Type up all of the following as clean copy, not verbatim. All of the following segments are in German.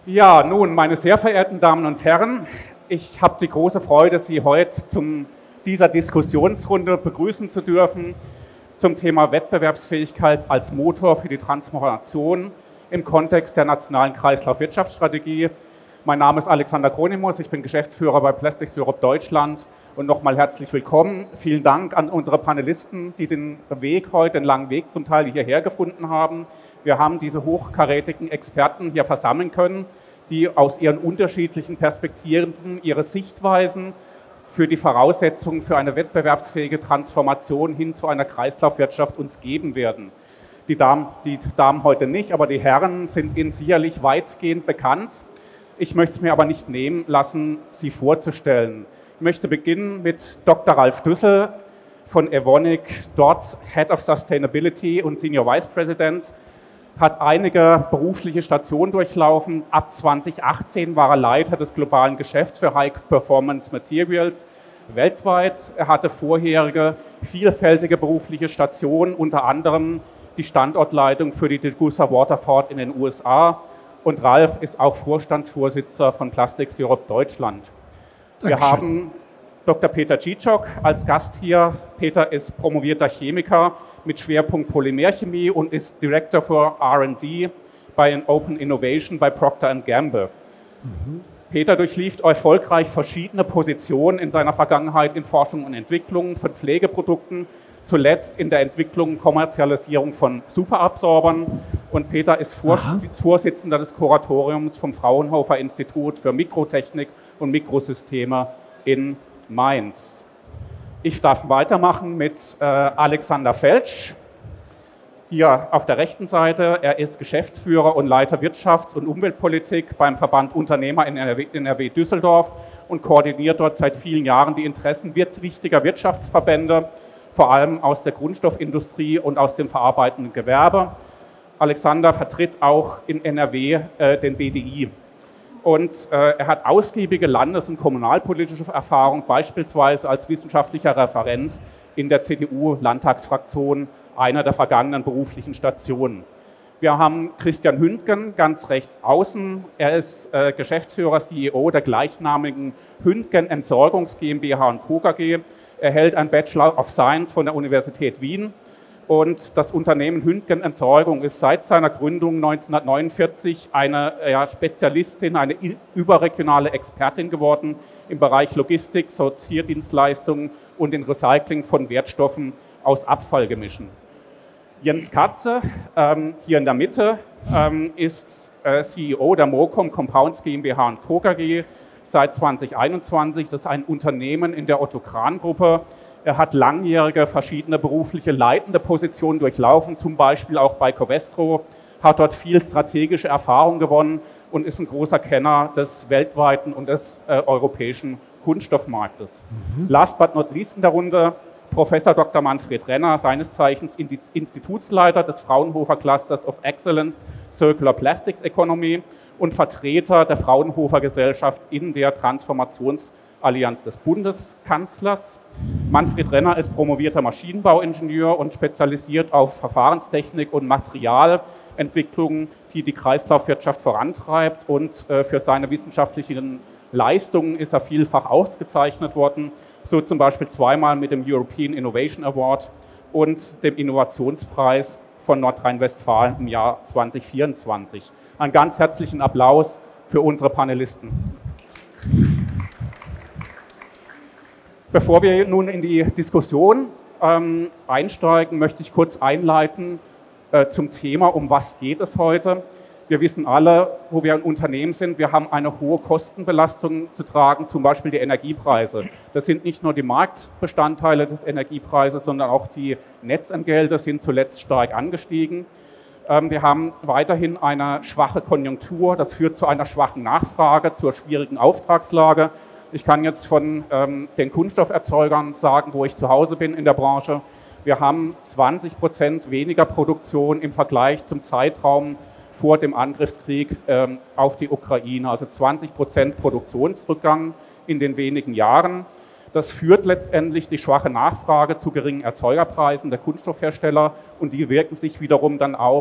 Ja, nun, meine sehr verehrten Damen und Herren, ich habe die große Freude, Sie heute zu dieser Diskussionsrunde begrüßen zu dürfen zum Thema Wettbewerbsfähigkeit als Motor für die Transformation im Kontext der nationalen Kreislaufwirtschaftsstrategie. Mein Name ist Alexander Kronimus, ich bin Geschäftsführer bei Plastics Europe Deutschland und nochmal herzlich willkommen. Vielen Dank an unsere Panelisten, die den langen Weg zum Teil hierher gefunden haben. Wir haben diese hochkarätigen Experten hier versammeln können, die aus ihren unterschiedlichen Perspektiven ihre Sichtweisen für die Voraussetzungen für eine wettbewerbsfähige Transformation hin zu einer Kreislaufwirtschaft uns geben werden. Die Damen heute nicht, aber die Herren sind Ihnen sicherlich weitgehend bekannt. Ich möchte es mir aber nicht nehmen lassen, sie vorzustellen. Ich möchte beginnen mit Dr. Ralf Düssel von Evonik, dort Head of Sustainability und Senior Vice President, hat einige berufliche Stationen durchlaufen. Ab 2018 war er Leiter des globalen Geschäfts für High Performance Materials weltweit. Er hatte vorherige vielfältige berufliche Stationen, unter anderem die Standortleitung für die Degussa Waterford in den USA. Und Ralf ist auch Vorstandsvorsitzender von Plastics Europe Deutschland. Wir haben Dr. Peter Cicok als Gast hier. Peter ist promovierter Chemiker mit Schwerpunkt Polymerchemie und ist Director for R&D bei Open Innovation bei Procter & Gamble. Peter durchlief erfolgreich verschiedene Positionen in seiner Vergangenheit in Forschung und Entwicklung von Pflegeprodukten, zuletzt in der Entwicklung und Kommerzialisierung von Superabsorbern. Und Peter ist Vorsitzender des Kuratoriums vom Fraunhofer Institut für Mikrotechnik und Mikrosysteme in Mainz. Ich darf weitermachen mit Alexander Felsch, hier auf der rechten Seite. Er ist Geschäftsführer und Leiter Wirtschafts- und Umweltpolitik beim Verband Unternehmer in NRW Düsseldorf und koordiniert dort seit vielen Jahren die Interessen wichtiger Wirtschaftsverbände, vor allem aus der Grundstoffindustrie und aus dem verarbeitenden Gewerbe. Alexander vertritt auch in NRW den BDI. Und er hat ausgiebige landes- und kommunalpolitische Erfahrung, beispielsweise als wissenschaftlicher Referent in der CDU-Landtagsfraktion, einer der vergangenen beruflichen Stationen. Wir haben Christian Hündgen ganz rechts außen. Er ist Geschäftsführer, CEO der gleichnamigen Hündgen Entsorgungs GmbH & Co. KG. Er hält ein Bachelor of Science von der Universität Wien. Und das Unternehmen Hündgen Entsorgung ist seit seiner Gründung 1949 eine Spezialistin, eine überregionale Expertin geworden im Bereich Logistik, Sortierdienstleistungen und im Recycling von Wertstoffen aus Abfallgemischen. Jens Katze, hier in der Mitte, ist CEO der Mocom Compounds GmbH & Co. KG seit 2021. Das ist ein Unternehmen in der Otto-Kran-Gruppe. Er hat langjährige verschiedene berufliche leitende Positionen durchlaufen, zum Beispiel auch bei Covestro, hat dort viel strategische Erfahrung gewonnen und ist ein großer Kenner des weltweiten und des europäischen Kunststoffmarktes. Last but not least in der Runde Professor Dr. Manfred Renner, seines Zeichens Institutsleiter des Fraunhofer Clusters of Excellence Circular Plastics Economy und Vertreter der Fraunhofer Gesellschaft in der Transformationsallianz des Bundeskanzlers. Manfred Renner ist promovierter Maschinenbauingenieur und spezialisiert auf Verfahrenstechnik und Materialentwicklung, die die Kreislaufwirtschaft vorantreibt. Und für seine wissenschaftlichen Leistungen ist er vielfach ausgezeichnet worden, so zum Beispiel zweimal mit dem European Innovation Award und dem Innovationspreis von Nordrhein-Westfalen im Jahr 2024. Einen ganz herzlichen Applaus für unsere Panelisten. Bevor wir nun in die Diskussion einsteigen, möchte ich kurz einleiten zum Thema, um was geht es heute. Wir wissen alle, wo wir ein Unternehmen sind, wir haben eine hohe Kostenbelastung zu tragen, zum Beispiel die Energiepreise. Das sind nicht nur die Marktbestandteile des Energiepreises, sondern auch die Netzentgelte sind zuletzt stark angestiegen. Wir haben weiterhin eine schwache Konjunktur, das führt zu einer schwachen Nachfrage, zur schwierigen Auftragslage. Ich kann jetzt von den Kunststofferzeugern sagen, wo ich zu Hause bin in der Branche. Wir haben 20% weniger Produktion im Vergleich zum Zeitraum vor dem Angriffskrieg auf die Ukraine, also 20% Produktionsrückgang in den wenigen Jahren. Das führt letztendlich die schwache Nachfrage zu geringen Erzeugerpreisen der Kunststoffhersteller und die wirken sich wiederum dann auch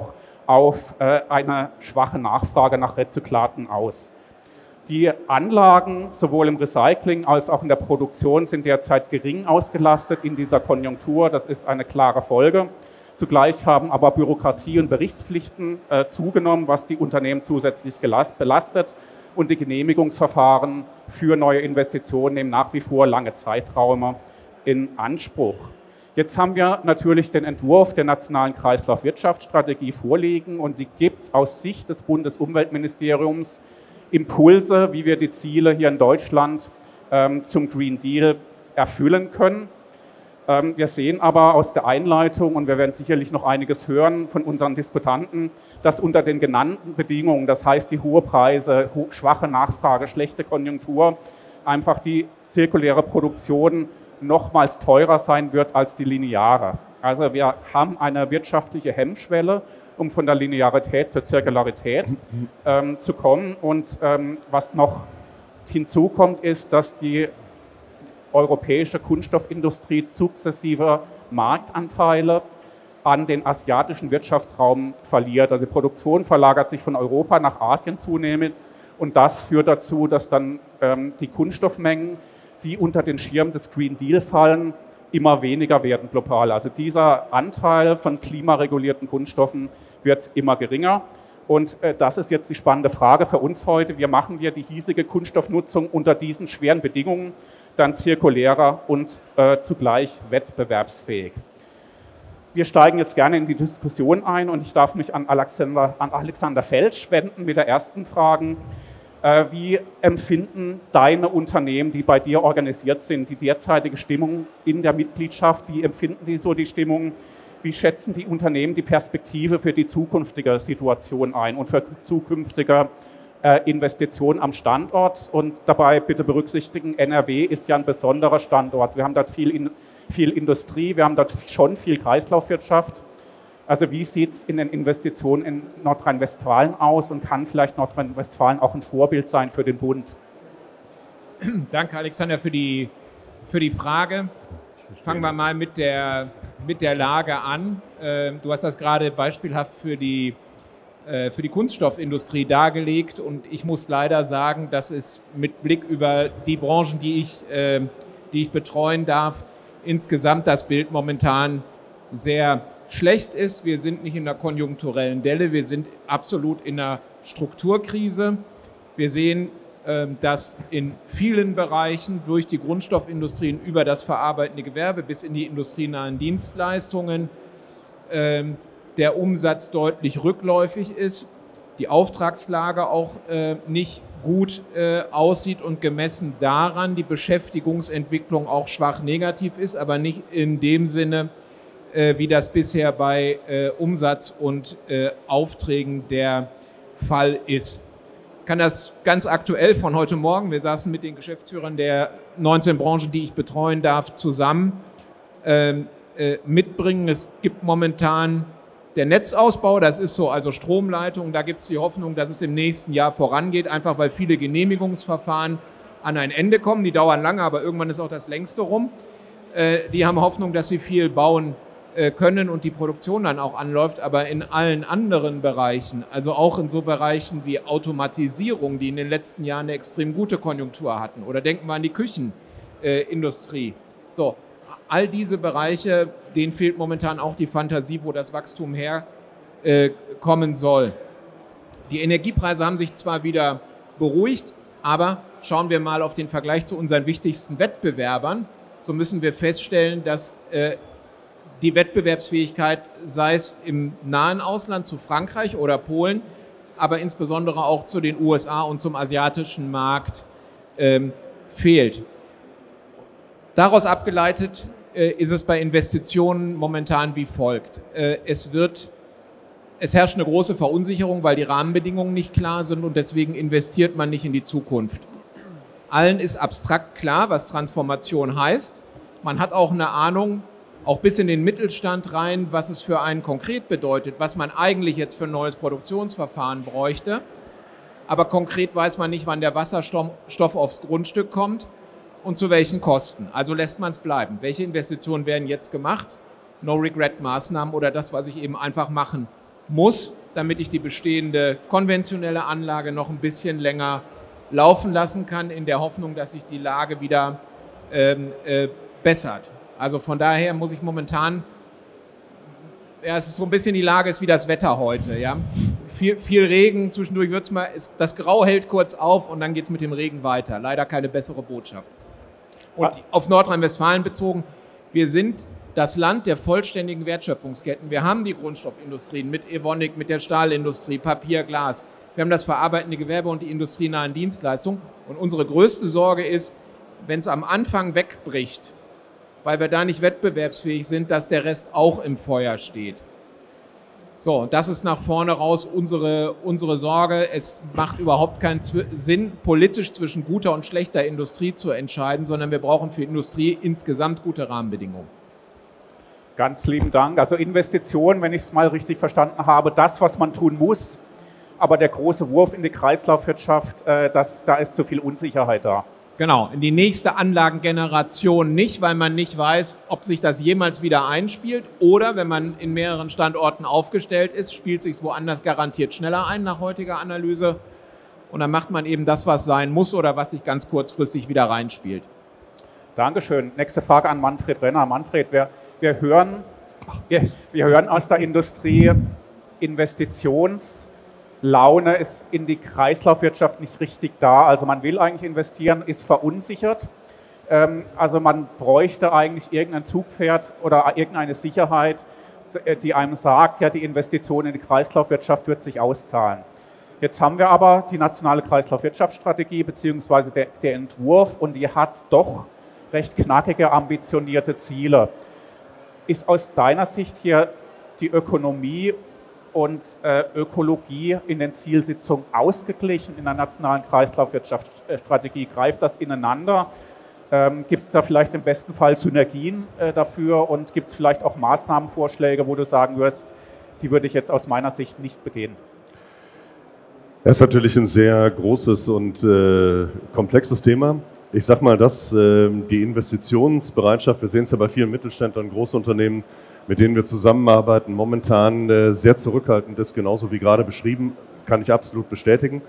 auf eine schwache Nachfrage nach Rezyklaten aus. Die Anlagen sowohl im Recycling als auch in der Produktion sind derzeit gering ausgelastet in dieser Konjunktur. Das ist eine klare Folge. Zugleich haben aber Bürokratie und Berichtspflichten zugenommen, was die Unternehmen zusätzlich belastet. Und die Genehmigungsverfahren für neue Investitionen nehmen nach wie vor lange Zeiträume in Anspruch. Jetzt haben wir natürlich den Entwurf der Nationalen Kreislaufwirtschaftsstrategie vorliegen und die gibt aus Sicht des Bundesumweltministeriums Impulse, wie wir die Ziele hier in Deutschland zum Green Deal erfüllen können. Wir sehen aber aus der Einleitung, und wir werden sicherlich noch einiges hören von unseren Diskutanten, dass unter den genannten Bedingungen, das heißt die hohe Preise, schwache Nachfrage, schlechte Konjunktur, einfach die zirkuläre Produktion nochmals teurer sein wird als die lineare. Also wir haben eine wirtschaftliche Hemmschwelle, um von der Linearität zur Zirkularität zu kommen. Und was noch hinzukommt, ist, dass die europäische Kunststoffindustrie sukzessive Marktanteile an den asiatischen Wirtschaftsraum verliert. Also die Produktion verlagert sich von Europa nach Asien zunehmend und das führt dazu, dass dann die Kunststoffmengen, die unter den Schirm des Green Deal fallen, immer weniger werden global. Also dieser Anteil von klimaregulierten Kunststoffen wird immer geringer. Und das ist jetzt die spannende Frage für uns heute. Wie machen wir die hiesige Kunststoffnutzung unter diesen schweren Bedingungen dann zirkulärer und zugleich wettbewerbsfähig? Wir steigen jetzt gerne in die Diskussion ein und ich darf mich an Alexander Felsch wenden mit der ersten Frage. Wie empfinden deine Unternehmen, die bei dir organisiert sind, die derzeitige Stimmung in der Mitgliedschaft? Wie empfinden die so die Stimmung? Wie schätzen die Unternehmen die Perspektive für die zukünftige Situation ein und für zukünftige Investitionen am Standort? Und dabei bitte berücksichtigen, NRW ist ja ein besonderer Standort. Wir haben dort viel Industrie, wir haben dort schon viel Kreislaufwirtschaft. Also wie sieht es in den Investitionen in Nordrhein-Westfalen aus und kann vielleicht Nordrhein-Westfalen auch ein Vorbild sein für den Bund? Danke, Alexander, für die Frage. Fangen wir mal mit der Lage an. Du hast das gerade beispielhaft für die Kunststoffindustrie dargelegt und ich muss leider sagen, dass es mit Blick über die Branchen, die ich betreuen darf, insgesamt das Bild momentan sehr schlecht ist. Wir sind nicht in einer konjunkturellen Delle, wir sind absolut in einer Strukturkrise. Wir sehen, dass in vielen Bereichen durch die Grundstoffindustrien über das verarbeitende Gewerbe bis in die industrienahen Dienstleistungen der Umsatz deutlich rückläufig ist, die Auftragslage auch nicht gut aussieht und gemessen daran die Beschäftigungsentwicklung auch schwach negativ ist, aber nicht in dem Sinne, wie das bisher bei Umsatz und Aufträgen der Fall ist. Ich kann das ganz aktuell von heute Morgen, wir saßen mit den Geschäftsführern der 19 Branchen, die ich betreuen darf, zusammen mitbringen. Es gibt momentan der Netzausbau, das ist so, also Stromleitungen, da gibt es die Hoffnung, dass es im nächsten Jahr vorangeht, einfach weil viele Genehmigungsverfahren an ein Ende kommen. Die dauern lange, aber irgendwann ist auch das längste rum. Die haben Hoffnung, dass sie viel bauen können und die Produktion dann auch anläuft, aber in allen anderen Bereichen, also auch in so Bereichen wie Automatisierung, die in den letzten Jahren eine extrem gute Konjunktur hatten, oder denken wir an die Küchenindustrie. So, all diese Bereiche, denen fehlt momentan auch die Fantasie, wo das Wachstum herkommen soll. Die Energiepreise haben sich zwar wieder beruhigt, aber schauen wir mal auf den Vergleich zu unseren wichtigsten Wettbewerbern, so müssen wir feststellen, dass die Wettbewerbsfähigkeit, sei es im nahen Ausland zu Frankreich oder Polen, aber insbesondere auch zu den USA und zum asiatischen Markt fehlt. Daraus abgeleitet ist es bei Investitionen momentan wie folgt. Es herrscht eine große Verunsicherung, weil die Rahmenbedingungen nicht klar sind und deswegen investiert man nicht in die Zukunft. Allen ist abstrakt klar, was Transformation heißt. Man hat auch eine Ahnung, auch bis in den Mittelstand rein, was es für einen konkret bedeutet, was man eigentlich jetzt für ein neues Produktionsverfahren bräuchte. Aber konkret weiß man nicht, wann der Wasserstoff aufs Grundstück kommt und zu welchen Kosten. Also lässt man es bleiben. Welche Investitionen werden jetzt gemacht? No-Regret-Maßnahmen oder das, was ich eben einfach machen muss. damit ich die bestehende konventionelle Anlage noch ein bisschen länger laufen lassen kann, in der Hoffnung, dass sich die Lage wieder bessert. Also von daher muss ich momentan, ja, es ist so ein bisschen die Lage ist wie das Wetter heute, ja. Viel Regen, zwischendurch wird's mal, das Grau hält kurz auf und dann geht es mit dem Regen weiter. Leider keine bessere Botschaft. Und auf Nordrhein-Westfalen bezogen, wir sind das Land der vollständigen Wertschöpfungsketten. Wir haben die Grundstoffindustrien mit Evonik, mit der Stahlindustrie, Papier, Glas. Wir haben das verarbeitende Gewerbe und die industrienahen Dienstleistungen. Und unsere größte Sorge ist, wenn es am Anfang wegbricht, weil wir da nicht wettbewerbsfähig sind, dass der Rest auch im Feuer steht. So, und das ist nach vorne raus unsere Sorge. Es macht überhaupt keinen Sinn, politisch zwischen guter und schlechter Industrie zu entscheiden, sondern wir brauchen für Industrie insgesamt gute Rahmenbedingungen. Ganz lieben Dank. Also Investitionen, wenn ich es mal richtig verstanden habe, das, was man tun muss, aber der große Wurf in die Kreislaufwirtschaft, da ist zu viel Unsicherheit da. Genau, in die nächste Anlagengeneration nicht, weil man nicht weiß, ob sich das jemals wieder einspielt, oder wenn man in mehreren Standorten aufgestellt ist, spielt sich es woanders garantiert schneller ein nach heutiger Analyse, und dann macht man eben das, was sein muss oder was sich ganz kurzfristig wieder reinspielt. Dankeschön. Nächste Frage an Manfred Renner. Manfred, wir hören aus der Industrie, Investitionslaune ist in die Kreislaufwirtschaft nicht richtig da. Also man will eigentlich investieren, ist verunsichert. Also man bräuchte eigentlich irgendein Zugpferd oder irgendeine Sicherheit, die einem sagt, ja, die Investition in die Kreislaufwirtschaft wird sich auszahlen. Jetzt haben wir aber die nationale Kreislaufwirtschaftsstrategie beziehungsweise der Entwurf, und die hat doch recht knackige, ambitionierte Ziele. Ist aus deiner Sicht hier die Ökonomie und Ökologie in den Zielsetzungen ausgeglichen in der nationalen Kreislaufwirtschaftsstrategie? Greift das ineinander? Gibt es da vielleicht im besten Fall Synergien dafür, und gibt es vielleicht auch Maßnahmenvorschläge, wo du sagen wirst, die würde ich jetzt aus meiner Sicht nicht begehen? Das ist natürlich ein sehr großes und komplexes Thema. Ich sage mal, dass die Investitionsbereitschaft, wir sehen es ja bei vielen Mittelständlern und Großunternehmen, mit denen wir zusammenarbeiten, momentan sehr zurückhaltend ist, genauso wie gerade beschrieben, kann ich absolut bestätigen.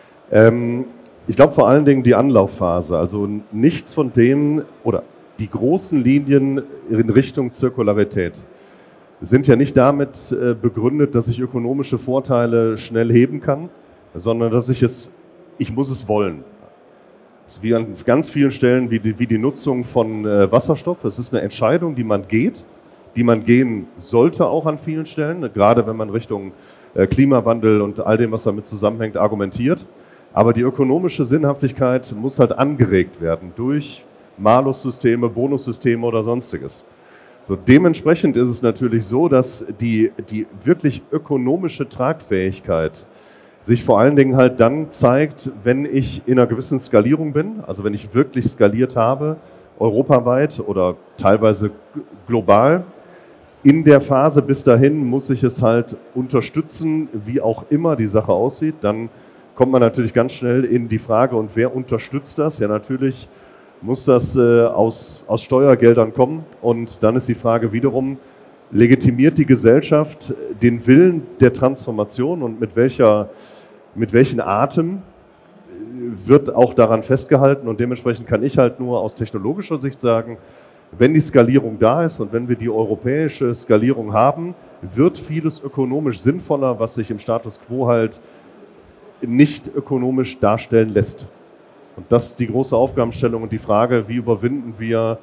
Ich glaube vor allen Dingen die Anlaufphase, also nichts von dem oder die großen Linien in Richtung Zirkularität sind ja nicht damit begründet, dass ich ökonomische Vorteile schnell heben kann, sondern dass ich muss es wollen. Das ist wie an ganz vielen Stellen wie die Nutzung von Wasserstoff. Es ist eine Entscheidung, die man gehen sollte auch an vielen Stellen, gerade wenn man Richtung Klimawandel und all dem, was damit zusammenhängt, argumentiert. Aber die ökonomische Sinnhaftigkeit muss halt angeregt werden durch Malussysteme, Bonussysteme oder sonstiges. So, dementsprechend ist es natürlich so, dass die wirklich ökonomische Tragfähigkeit sich vor allen Dingen halt dann zeigt, wenn ich in einer gewissen Skalierung bin, also wenn ich wirklich skaliert habe, europaweit oder teilweise global. In der Phase bis dahin muss ich es halt unterstützen, wie auch immer die Sache aussieht. Dann kommt man natürlich ganz schnell in die Frage, und wer unterstützt das? Ja, natürlich muss das aus Steuergeldern kommen, und dann ist die Frage wiederum, legitimiert die Gesellschaft den Willen der Transformation, und mit welchen Arten wird auch daran festgehalten, und dementsprechend kann ich halt nur aus technologischer Sicht sagen, wenn die Skalierung da ist und wenn wir die europäische Skalierung haben, wird vieles ökonomisch sinnvoller, was sich im Status quo halt nicht ökonomisch darstellen lässt. Und das ist die große Aufgabenstellung und die Frage, wie überwinden wir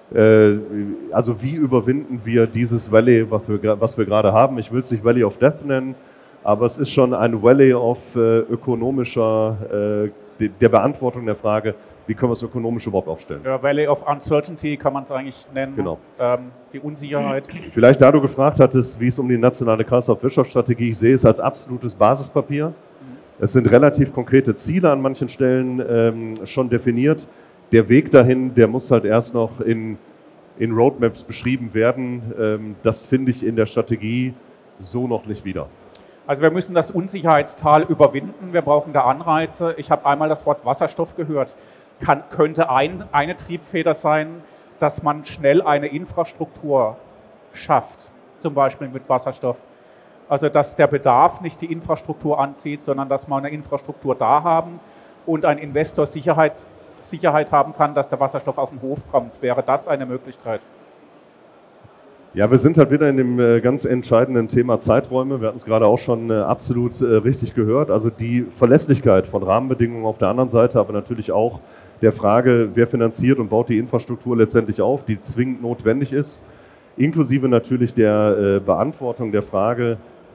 dieses Valley, was wir gerade haben. Ich will es nicht Valley of Death nennen, aber es ist schon ein Valley of der Beantwortung der Frage, wie können wir es ökonomisch überhaupt aufstellen. Ja, Valley of Uncertainty kann man es eigentlich nennen. Genau. Die Unsicherheit. Vielleicht da du gefragt hattest, wie es um die nationale Kreislaufwirtschaftsstrategie, ich sehe es als absolutes Basispapier. Es sind relativ konkrete Ziele an manchen Stellen schon definiert. Der Weg dahin, der muss halt erst noch in Roadmaps beschrieben werden. Das finde ich in der Strategie so noch nicht wieder. Also wir müssen das Unsicherheitstal überwinden. Wir brauchen da Anreize. Ich habe einmal das Wort Wasserstoff gehört. Könnte eine Triebfeder sein, dass man schnell eine Infrastruktur schafft, zum Beispiel mit Wasserstoff. Also dass der Bedarf nicht die Infrastruktur anzieht, sondern dass wir eine Infrastruktur da haben und ein Investor Sicherheit haben kann, dass der Wasserstoff auf den Hof kommt. Wäre das eine Möglichkeit? Ja, wir sind halt wieder in dem ganz entscheidenden Thema Zeiträume. Wir hatten es gerade auch schon absolut richtig gehört. Also die Verlässlichkeit von Rahmenbedingungen auf der anderen Seite, aber natürlich auch der Frage, wer finanziert und baut die Infrastruktur letztendlich auf, die zwingend notwendig ist, inklusive natürlich der Beantwortung der Frage,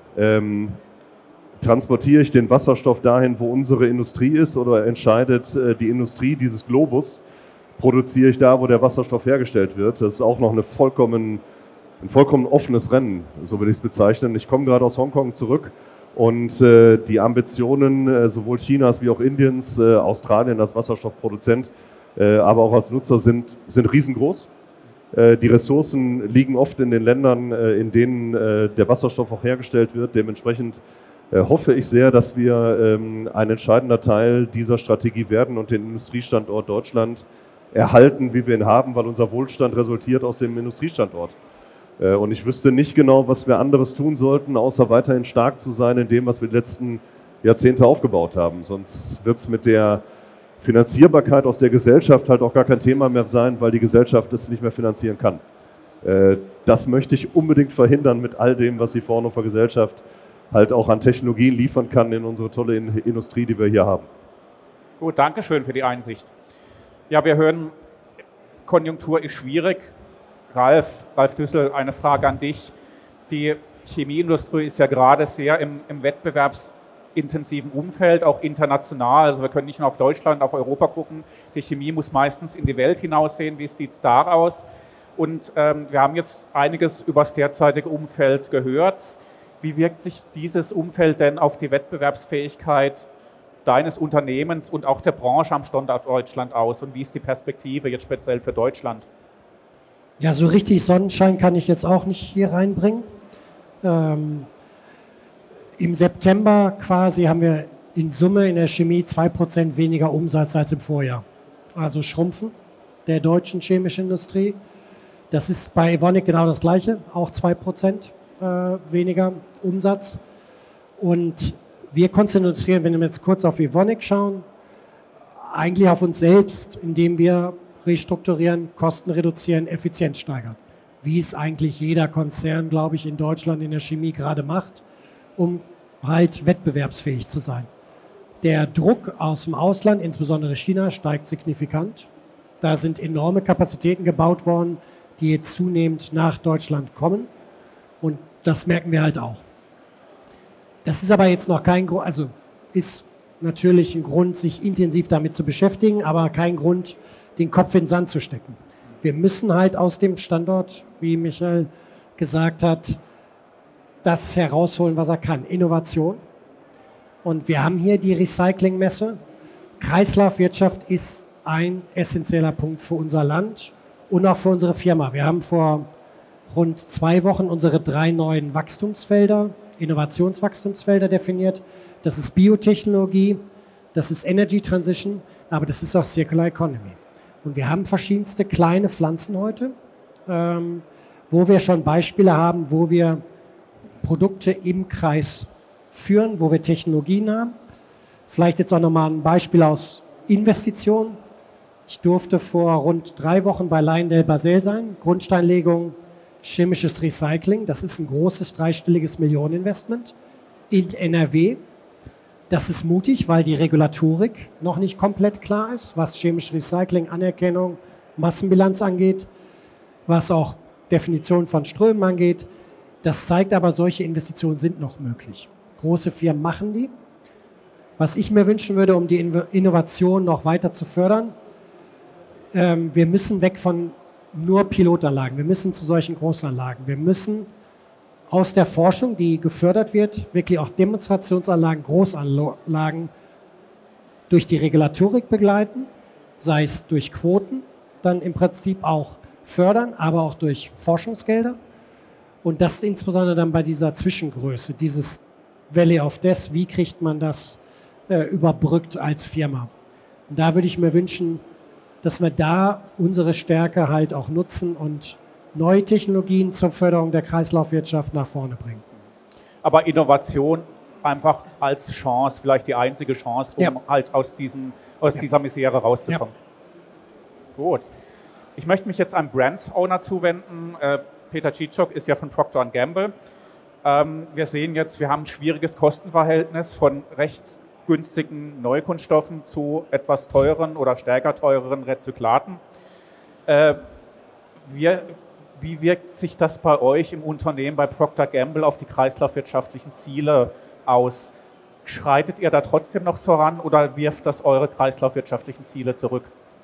transportiere ich den Wasserstoff dahin, wo unsere Industrie ist, oder entscheidet die Industrie dieses Globus, produziere ich da, wo der Wasserstoff hergestellt wird? Das ist auch noch ein vollkommen offenes Rennen, so würde ich es bezeichnen. Ich komme gerade aus Hongkong zurück und die Ambitionen sowohl Chinas wie auch Indiens, Australien als Wasserstoffproduzent, aber auch als Nutzer sind riesengroß. Die Ressourcen liegen oft in den Ländern, in denen der Wasserstoff auch hergestellt wird. Dementsprechend hoffe ich sehr, dass wir ein entscheidender Teil dieser Strategie werden und den Industriestandort Deutschland erhalten, wie wir ihn haben, weil unser Wohlstand resultiert aus dem Industriestandort. Und ich wüsste nicht genau, was wir anderes tun sollten, außer weiterhin stark zu sein in dem, was wir die letzten Jahrzehnte aufgebaut haben. Sonst wird es mit der Finanzierbarkeit aus der Gesellschaft halt auch gar kein Thema mehr sein, weil die Gesellschaft es nicht mehr finanzieren kann. Das möchte ich unbedingt verhindern mit all dem, was die Fraunhofer Gesellschaft halt auch an Technologien liefern kann in unsere tolle Industrie, die wir hier haben. Gut, danke schön für die Einsicht. Ja, wir hören, Konjunktur ist schwierig. Ralf Düssel, eine Frage an dich. Die Chemieindustrie ist ja gerade sehr im wettbewerbsintensiven Umfeld, auch international. Also wir können nicht nur auf Deutschland, auf Europa gucken. Die Chemie muss meistens in die Welt hinaussehen. Wie sieht es da aus? Und wir haben jetzt einiges über das derzeitige Umfeld gehört. Wie wirkt sich dieses Umfeld denn auf die Wettbewerbsfähigkeit deines Unternehmens und auch der Branche am Standort Deutschland aus? Und wie ist die Perspektive jetzt speziell für Deutschland? Ja, so richtig Sonnenschein kann ich jetzt auch nicht hier reinbringen. Im September quasi haben wir in Summe in der Chemie 2% weniger Umsatz als im Vorjahr. Also Schrumpfen der deutschen chemischen Industrie. Das ist bei Evonik genau das Gleiche, auch 2% weniger Umsatz. Und wir konzentrieren, wenn wir jetzt kurz auf Evonik schauen, eigentlich auf uns selbst, indem wir restrukturieren, Kosten reduzieren, Effizienz steigern. Wie es eigentlich jeder Konzern, glaube ich, in Deutschland in der Chemie gerade macht, um halt wettbewerbsfähig zu sein. Der Druck aus dem Ausland, insbesondere China, steigt signifikant. Da sind enorme Kapazitäten gebaut worden, die jetzt zunehmend nach Deutschland kommen. Und das merken wir halt auch. Das ist aber jetzt noch kein Grund, also ist natürlich ein Grund, sich intensiv damit zu beschäftigen, aber kein Grund, den Kopf in den Sand zu stecken. Wir müssen halt aus dem Standort, wie Michael gesagt hat, das herausholen, was er kann. Innovation. Und wir haben hier die Recyclingmesse. Kreislaufwirtschaft ist ein essentieller Punkt für unser Land und auch für unsere Firma. Wir haben vor rund 2 Wochen unsere 3 neuen Wachstumsfelder, Innovationswachstumsfelder definiert. Das ist Biotechnologie, das ist Energy Transition, aber das ist auch Circular Economy. Und wir haben verschiedenste kleine Pflanzen heute, wo wir schon Beispiele haben, wo wir Produkte im Kreis führen, wo wir Technologien haben. Vielleicht jetzt auch nochmal ein Beispiel aus Investitionen. Ich durfte vor rund 3 Wochen bei LyondellBasell sein. Grundsteinlegung, chemisches Recycling. Das ist ein großes, 3-stelliges Millioneninvestment in NRW. Das ist mutig, weil die Regulatorik noch nicht komplett klar ist, was chemisches Recycling, Anerkennung, Massenbilanz angeht, was auch Definition von Strömen angeht. Das zeigt aber, solche Investitionen sind noch möglich. Große Firmen machen die. Was ich mir wünschen würde, um die Innovation noch weiter zu fördern, wir müssen weg von nur Pilotanlagen, wir müssen zu solchen Großanlagen, wir müssen aus der Forschung, die gefördert wird, wirklich auch Demonstrationsanlagen, Großanlagen durch die Regulatorik begleiten, sei es durch Quoten, dann im Prinzip auch fördern, aber auch durch Forschungsgelder. Und das insbesondere dann bei dieser Zwischengröße, dieses Valley of Death, wie kriegt man das überbrückt als Firma? Und da würde ich mir wünschen, dass wir da unsere Stärke halt auch nutzen und neue Technologien zur Förderung der Kreislaufwirtschaft nach vorne bringen. aber Innovation einfach als Chance, vielleicht die einzige Chance, um halt aus dieser Misere rauszukommen. Ja. Gut. Ich möchte mich jetzt einem Brand-Owner zuwenden. Peter Cicok ist ja von Procter & Gamble. Wir sehen jetzt, wir haben ein schwieriges Kostenverhältnis von recht günstigen Neukunststoffen zu etwas teureren oder stärker teureren Rezyklaten. Wie wirkt sich das bei euch im Unternehmen, bei Procter & Gamble, auf die kreislaufwirtschaftlichen Ziele aus? Schreitet ihr da trotzdem noch voran oder wirft das eure kreislaufwirtschaftlichen Ziele zurück?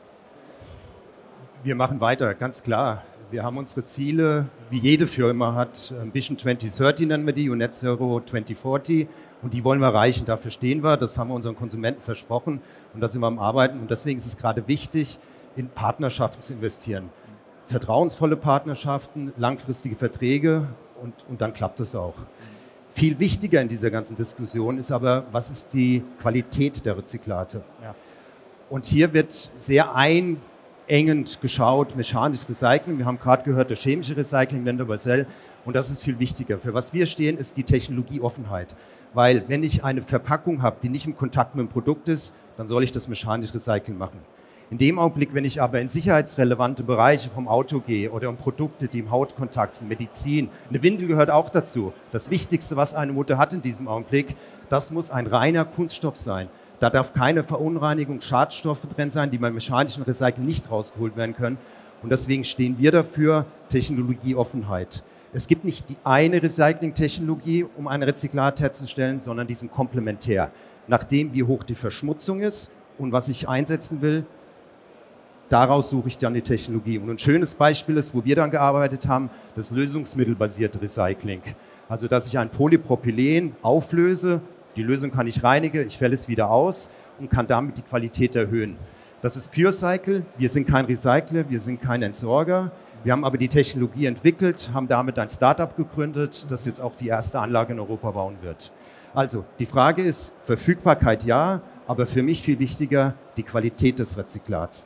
Wir machen weiter, ganz klar. Wir haben unsere Ziele, wie jede Firma hat. Ambition 2030 nennen wir die und Net Zero 2040. Und die wollen wir erreichen, dafür stehen wir. Das haben wir unseren Konsumenten versprochen und da sind wir am Arbeiten. Und deswegen ist es gerade wichtig, in Partnerschaften zu investieren. Vertrauensvolle Partnerschaften, langfristige Verträge und dann klappt es auch. Viel wichtiger in dieser ganzen Diskussion ist aber, was ist die Qualität der Rezyklate? Ja. Und hier wird sehr engend geschaut, mechanisches Recycling. Wir haben gerade gehört, das chemische Recycling nennt er Basel. Und das ist viel wichtiger. Für was wir stehen, ist die Technologieoffenheit. Weil wenn ich eine Verpackung habe, die nicht im Kontakt mit dem Produkt ist, dann soll ich das mechanische Recycling machen. In dem Augenblick, wenn ich aber in sicherheitsrelevante Bereiche vom Auto gehe oder um Produkte, die im Hautkontakt sind, Medizin, eine Windel gehört auch dazu. Das Wichtigste, was eine Mutter hat in diesem Augenblick, das muss ein reiner Kunststoff sein. Da darf keine Verunreinigung, Schadstoffe drin sein, die beim mechanischen Recycling nicht rausgeholt werden können. Und deswegen stehen wir dafür, Technologieoffenheit. Es gibt nicht die eine Recycling-Technologie, um ein Rezyklat herzustellen, sondern die sind komplementär. Nachdem, wie hoch die Verschmutzung ist und was ich einsetzen will, daraus suche ich dann die Technologie. Und ein schönes Beispiel ist, wo wir dann gearbeitet haben, das lösungsmittelbasierte Recycling. Also, dass ich ein Polypropylen auflöse, die Lösung kann ich reinigen, ich fälle es wieder aus und kann damit die Qualität erhöhen. Das ist PureCycle. Wir sind kein Recycler, wir sind kein Entsorger. Wir haben aber die Technologie entwickelt, haben damit ein Startup gegründet, das jetzt auch die erste Anlage in Europa bauen wird. Also, die Frage ist, Verfügbarkeit ja, aber für mich viel wichtiger, die Qualität des Rezyklats.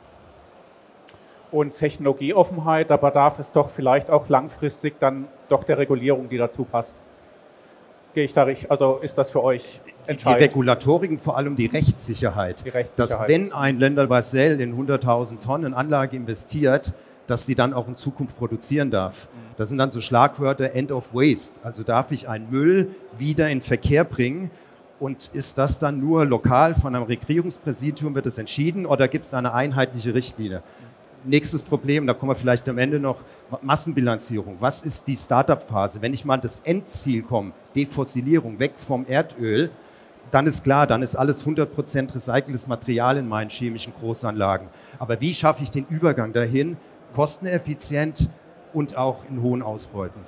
Und Technologieoffenheit, da bedarf es doch vielleicht auch langfristig dann doch der Regulierung, die dazu passt. Gehe ich da richtig, also ist das für euch entscheidend? Die Regulatorik, vor allem die Rechtssicherheit. Dass wenn ein Länder Basel in 100.000 Tonnen Anlage investiert, dass die dann auch in Zukunft produzieren darf. Das sind dann so Schlagwörter End of Waste. Also darf ich einen Müll wieder in Verkehr bringen und ist das dann nur lokal von einem Regierungspräsidium wird das entschieden oder gibt es eine einheitliche Richtlinie? Nächstes Problem, da kommen wir vielleicht am Ende noch, Massenbilanzierung. Was ist die Startup-Phase? Wenn ich mal an das Endziel komme, Defossilierung, weg vom Erdöl, dann ist klar, dann ist alles 100% recyceltes Material in meinen chemischen Großanlagen. Aber wie schaffe ich den Übergang dahin, kosteneffizient und auch in hohen Ausbeuten?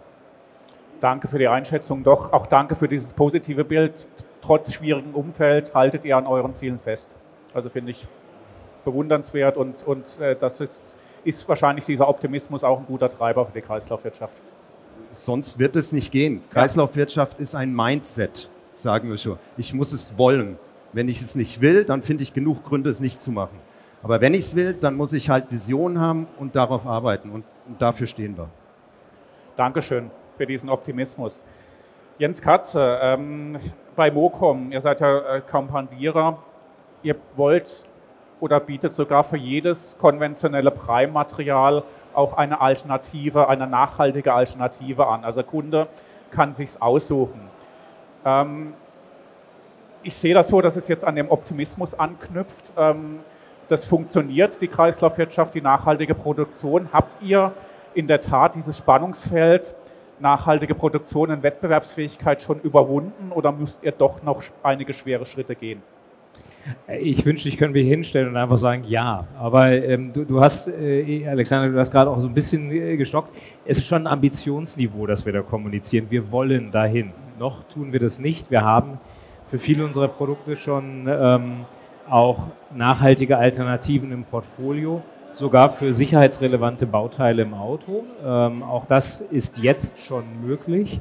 Danke für die Einschätzung, doch auch danke für dieses positive Bild. Trotz schwierigem Umfeld haltet ihr an euren Zielen fest. Also finde ich bewundernswert und das ist wahrscheinlich dieser Optimismus auch ein guter Treiber für die Kreislaufwirtschaft. Sonst wird es nicht gehen. Kreislaufwirtschaft ist ein Mindset, sagen wir schon. Ich muss es wollen. Wenn ich es nicht will, dann finde ich genug Gründe, es nicht zu machen. Aber wenn ich es will, dann muss ich halt Visionen haben und darauf arbeiten. Und dafür stehen wir. Dankeschön für diesen Optimismus. Jens Katze, bei MOCOM, ihr seid ja Kompandierer. Ihr wollt oder bietet sogar für jedes konventionelle Primematerial auch eine Alternative, eine nachhaltige Alternative an. Also der Kunde kann sich's aussuchen. Ich sehe das so, dass es jetzt an dem Optimismus anknüpft. Das funktioniert, die Kreislaufwirtschaft, die nachhaltige Produktion. Habt ihr in der Tat dieses Spannungsfeld nachhaltige Produktion und Wettbewerbsfähigkeit schon überwunden oder müsst ihr doch noch einige schwere Schritte gehen? Ich wünschte, ich könnte mich hinstellen und einfach sagen, ja. Aber du hast, Alexander, du hast gerade auch so ein bisschen gestockt. Es ist schon ein Ambitionsniveau, das wir da kommunizieren. Wir wollen dahin. Noch tun wir das nicht. Wir haben für viele unserer Produkte schon auch nachhaltige Alternativen im Portfolio, sogar für sicherheitsrelevante Bauteile im Auto. Auch das ist jetzt schon möglich.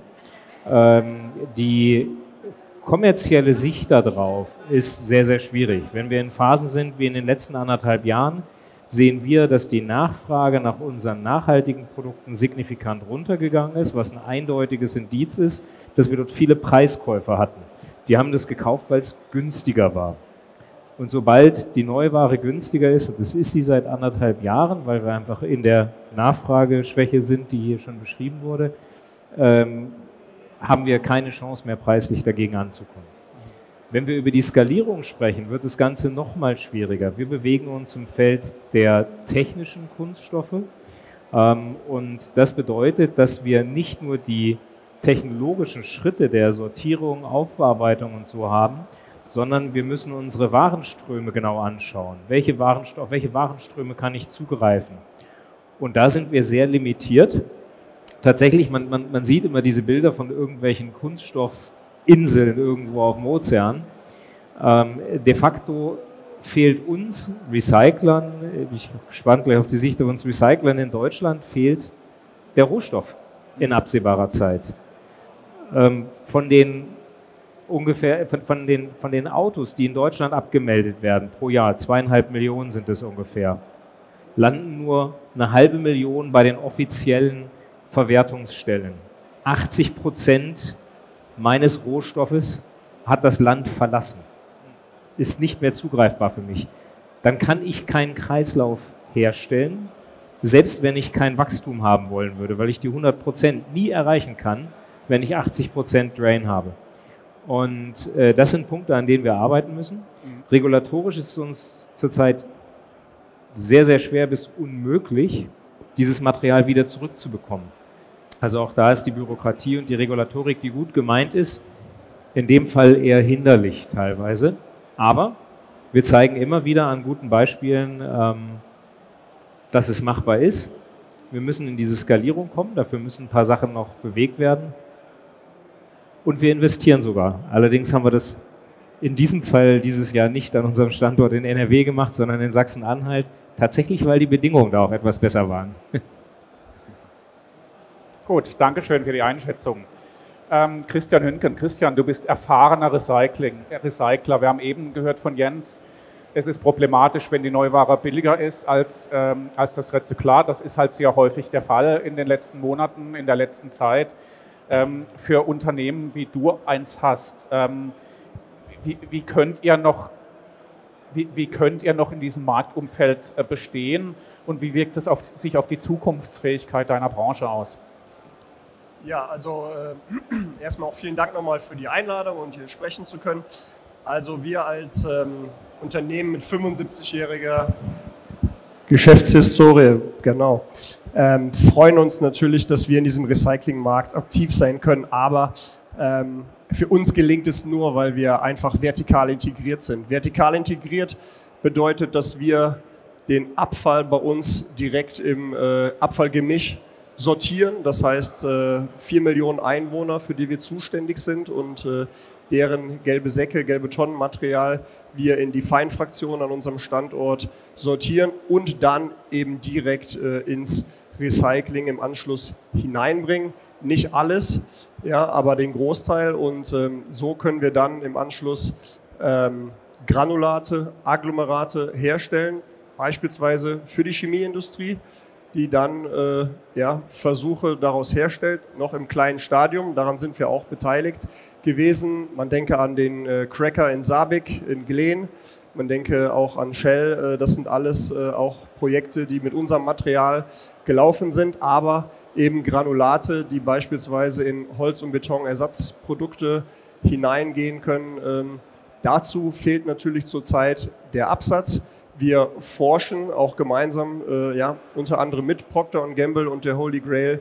Die kommerzielle Sicht darauf ist sehr, sehr schwierig. Wenn wir in Phasen sind wie in den letzten 1,5 Jahren, sehen wir, dass die Nachfrage nach unseren nachhaltigen Produkten signifikant runtergegangen ist, was ein eindeutiges Indiz ist, dass wir dort viele Preiskäufer hatten. Die haben das gekauft, weil es günstiger war. Und sobald die Neuware günstiger ist, und das ist sie seit 1,5 Jahren, weil wir einfach in der Nachfrageschwäche sind, die hier schon beschrieben wurde, haben wir keine Chance mehr, preislich dagegen anzukommen. Wenn wir über die Skalierung sprechen, wird das Ganze noch mal schwieriger. Wir bewegen uns im Feld der technischen Kunststoffe und das bedeutet, dass wir nicht nur die technologischen Schritte der Sortierung, Aufbearbeitung und so haben, sondern wir müssen unsere Warenströme genau anschauen. Auf welche Warenströme kann ich zugreifen? Und da sind wir sehr limitiert. Tatsächlich, man sieht immer diese Bilder von irgendwelchen Kunststoffinseln irgendwo auf dem Ozean. De facto fehlt uns Recyclern, ich bin gespannt gleich auf die Sicht auf uns Recyclern in Deutschland, fehlt der Rohstoff in absehbarer Zeit. Von den Autos, die in Deutschland abgemeldet werden pro Jahr, 2,5 Millionen sind es ungefähr, landen nur 500.000 bei den offiziellen Verwertungsstellen. 80% meines Rohstoffes hat das Land verlassen, ist nicht mehr zugreifbar für mich. Dann kann ich keinen Kreislauf herstellen, selbst wenn ich kein Wachstum haben wollen würde, weil ich die 100% nie erreichen kann, wenn ich 80% Drain habe. Und das sind Punkte, an denen wir arbeiten müssen. Regulatorisch ist es uns zurzeit sehr, sehr schwer bis unmöglich, dieses Material wieder zurückzubekommen. Also auch da ist die Bürokratie und die Regulatorik, die gut gemeint ist, in dem Fall eher hinderlich teilweise. Aber wir zeigen immer wieder an guten Beispielen, dass es machbar ist. Wir müssen in diese Skalierung kommen, dafür müssen ein paar Sachen noch bewegt werden. Und wir investieren sogar. Allerdings haben wir das in diesem Fall dieses Jahr nicht an unserem Standort in NRW gemacht, sondern in Sachsen-Anhalt. Tatsächlich, weil die Bedingungen da auch etwas besser waren. Gut, danke schön für die Einschätzung. Christian Hünken. Christian, du bist erfahrener Recycler. Wir haben eben gehört von Jens, es ist problematisch, wenn die Neuware billiger ist als das Rezyklat. Das ist halt sehr häufig der Fall in den letzten Monaten, in der letzten Zeit. Für Unternehmen, wie du eins hast, wie könnt ihr noch in diesem Marktumfeld bestehen und wie wirkt es sich auf die Zukunftsfähigkeit deiner Branche aus? Ja, also erstmal auch vielen Dank nochmal für die Einladung und hier sprechen zu können. Also wir als Unternehmen mit 75-jähriger Geschäftshistorie, genau, freuen uns natürlich, dass wir in diesem Recyclingmarkt aktiv sein können, aber für uns gelingt es nur, weil wir einfach vertikal integriert sind. Vertikal integriert bedeutet, dass wir den Abfall bei uns direkt im Abfallgemisch sortieren. Das heißt, 4 Millionen Einwohner, für die wir zuständig sind und deren gelbe Säcke, gelbe Tonnenmaterial wir in die Feinfraktion an unserem Standort sortieren und dann eben direkt ins Recycling im Anschluss hineinbringen. Nicht alles, ja, aber den Großteil und so können wir dann im Anschluss Granulate, Agglomerate herstellen, beispielsweise für die Chemieindustrie, die dann Versuche daraus herstellt, noch im kleinen Stadium. Daran sind wir auch beteiligt gewesen. Man denke an den Cracker in Saarbrück, in Gleen. Man denke auch an Shell. Das sind alles auch Projekte, die mit unserem Material gelaufen sind, aber eben Granulate, die beispielsweise in Holz- und Betonersatzprodukte hineingehen können. Dazu fehlt natürlich zurzeit der Absatz. Wir forschen auch gemeinsam, unter anderem mit Procter & Gamble und der Holy Grail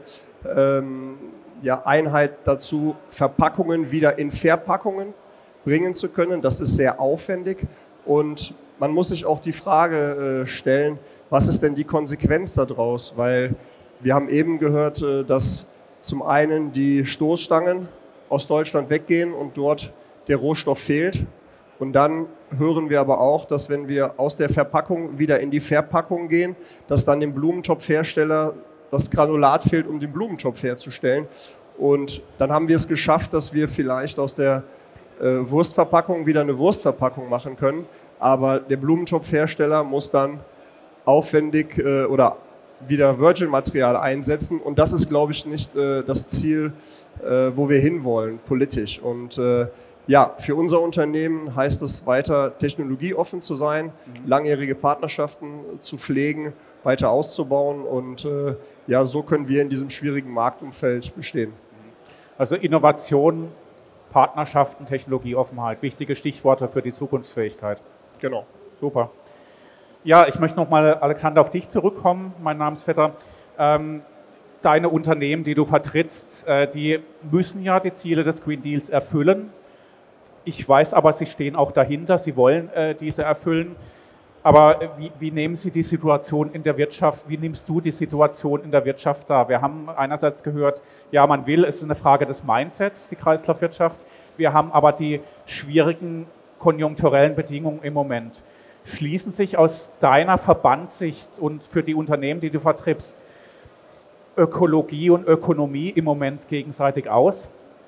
Einheit dazu, Verpackungen wieder in Verpackungen bringen zu können. Das ist sehr aufwendig und man muss sich auch die Frage stellen, was ist denn die Konsequenz daraus? Weil wir haben eben gehört, dass zum einen die Stoßstangen aus Deutschland weggehen und dort der Rohstoff fehlt. Und dann hören wir aber auch, dass wenn wir aus der Verpackung wieder in die Verpackung gehen, dass dann dem Blumentopfhersteller das Granulat fehlt, um den Blumentopf herzustellen. Und dann haben wir es geschafft, dass wir vielleicht aus der Wurstverpackung wieder eine Wurstverpackung machen können. Aber der Blumentopfhersteller muss dann aufwendig oder wieder Virgin-Material einsetzen. Und das ist, glaube ich, nicht das Ziel, wo wir hinwollen, politisch. Und ja, für unser Unternehmen heißt es weiter, technologieoffen zu sein, langjährige Partnerschaften zu pflegen, weiter auszubauen. Und ja, so können wir in diesem schwierigen Marktumfeld bestehen. Also Innovation, Partnerschaften, Technologieoffenheit, wichtige Stichworte für die Zukunftsfähigkeit. Genau. Super. Ja, ich möchte nochmal, Alexander, auf dich zurückkommen, mein Namensvetter. Deine Unternehmen, die du vertrittst, die müssen ja die Ziele des Green Deals erfüllen. Ich weiß aber, sie stehen auch dahinter, sie wollen diese erfüllen. Aber wie nehmen Sie die Situation in der Wirtschaft, wie nimmst du die Situation in der Wirtschaft wahr? Wir haben einerseits gehört, ja, man will, es ist eine Frage des Mindsets, die Kreislaufwirtschaft. Wir haben aber die schwierigen konjunkturellen Bedingungen im Moment. Schließen sich aus deiner Verbandssicht und für die Unternehmen, die du vertrittst, Ökologie und Ökonomie im Moment gegenseitig aus?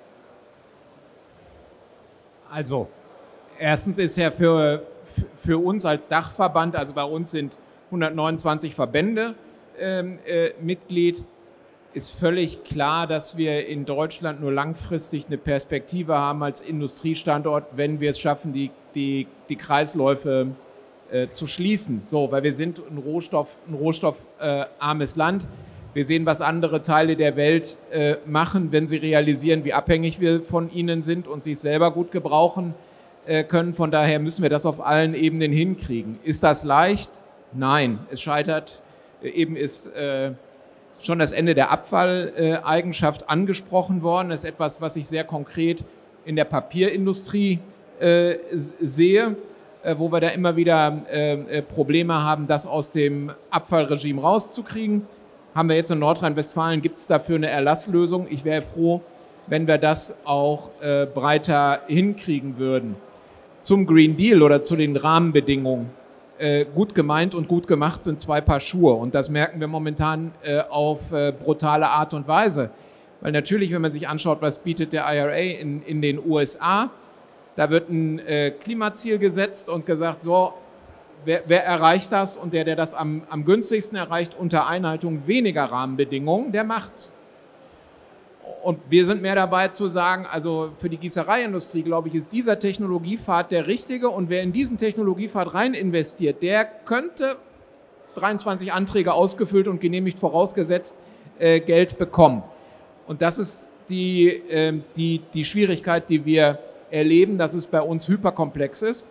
Also, erstens ist ja für uns als Dachverband, also bei uns sind 129 Verbände Mitglied, ist völlig klar, dass wir in Deutschland nur langfristig eine Perspektive haben als Industriestandort, wenn wir es schaffen, die Kreisläufe zu schließen. So, weil wir sind ein rohstoffarmes Land. Wir sehen, was andere Teile der Welt machen, wenn sie realisieren, wie abhängig wir von ihnen sind und sich selber gut gebrauchen können. Von daher müssen wir das auf allen Ebenen hinkriegen. Ist das leicht? Nein. Es scheitert. Eben ist schon das Ende der Abfalleigenschaft angesprochen worden. Das ist etwas, was ich sehr konkret in der Papierindustrie sehe, wo wir da immer wieder Probleme haben, das aus dem Abfallregime rauszukriegen. Haben wir jetzt in Nordrhein-Westfalen, gibt es dafür eine Erlasslösung. Ich wäre froh, wenn wir das auch breiter hinkriegen würden. Zum Green Deal oder zu den Rahmenbedingungen. Gut gemeint und gut gemacht sind zwei Paar Schuhe. Und das merken wir momentan auf brutale Art und Weise. Weil natürlich, wenn man sich anschaut, was bietet der IRA in den USA, da wird ein Klimaziel gesetzt und gesagt, so, wer erreicht das? Und der das am günstigsten erreicht unter Einhaltung weniger Rahmenbedingungen, der macht's. Und wir sind mehr dabei zu sagen, also für die Gießereiindustrie, glaube ich, ist dieser Technologiepfad der richtige. Und wer in diesen Technologiepfad rein investiert, der könnte 23 Anträge ausgefüllt und genehmigt vorausgesetzt Geld bekommen. Und das ist die Schwierigkeit, die wir erleben, dass es bei uns hyperkomplex ist.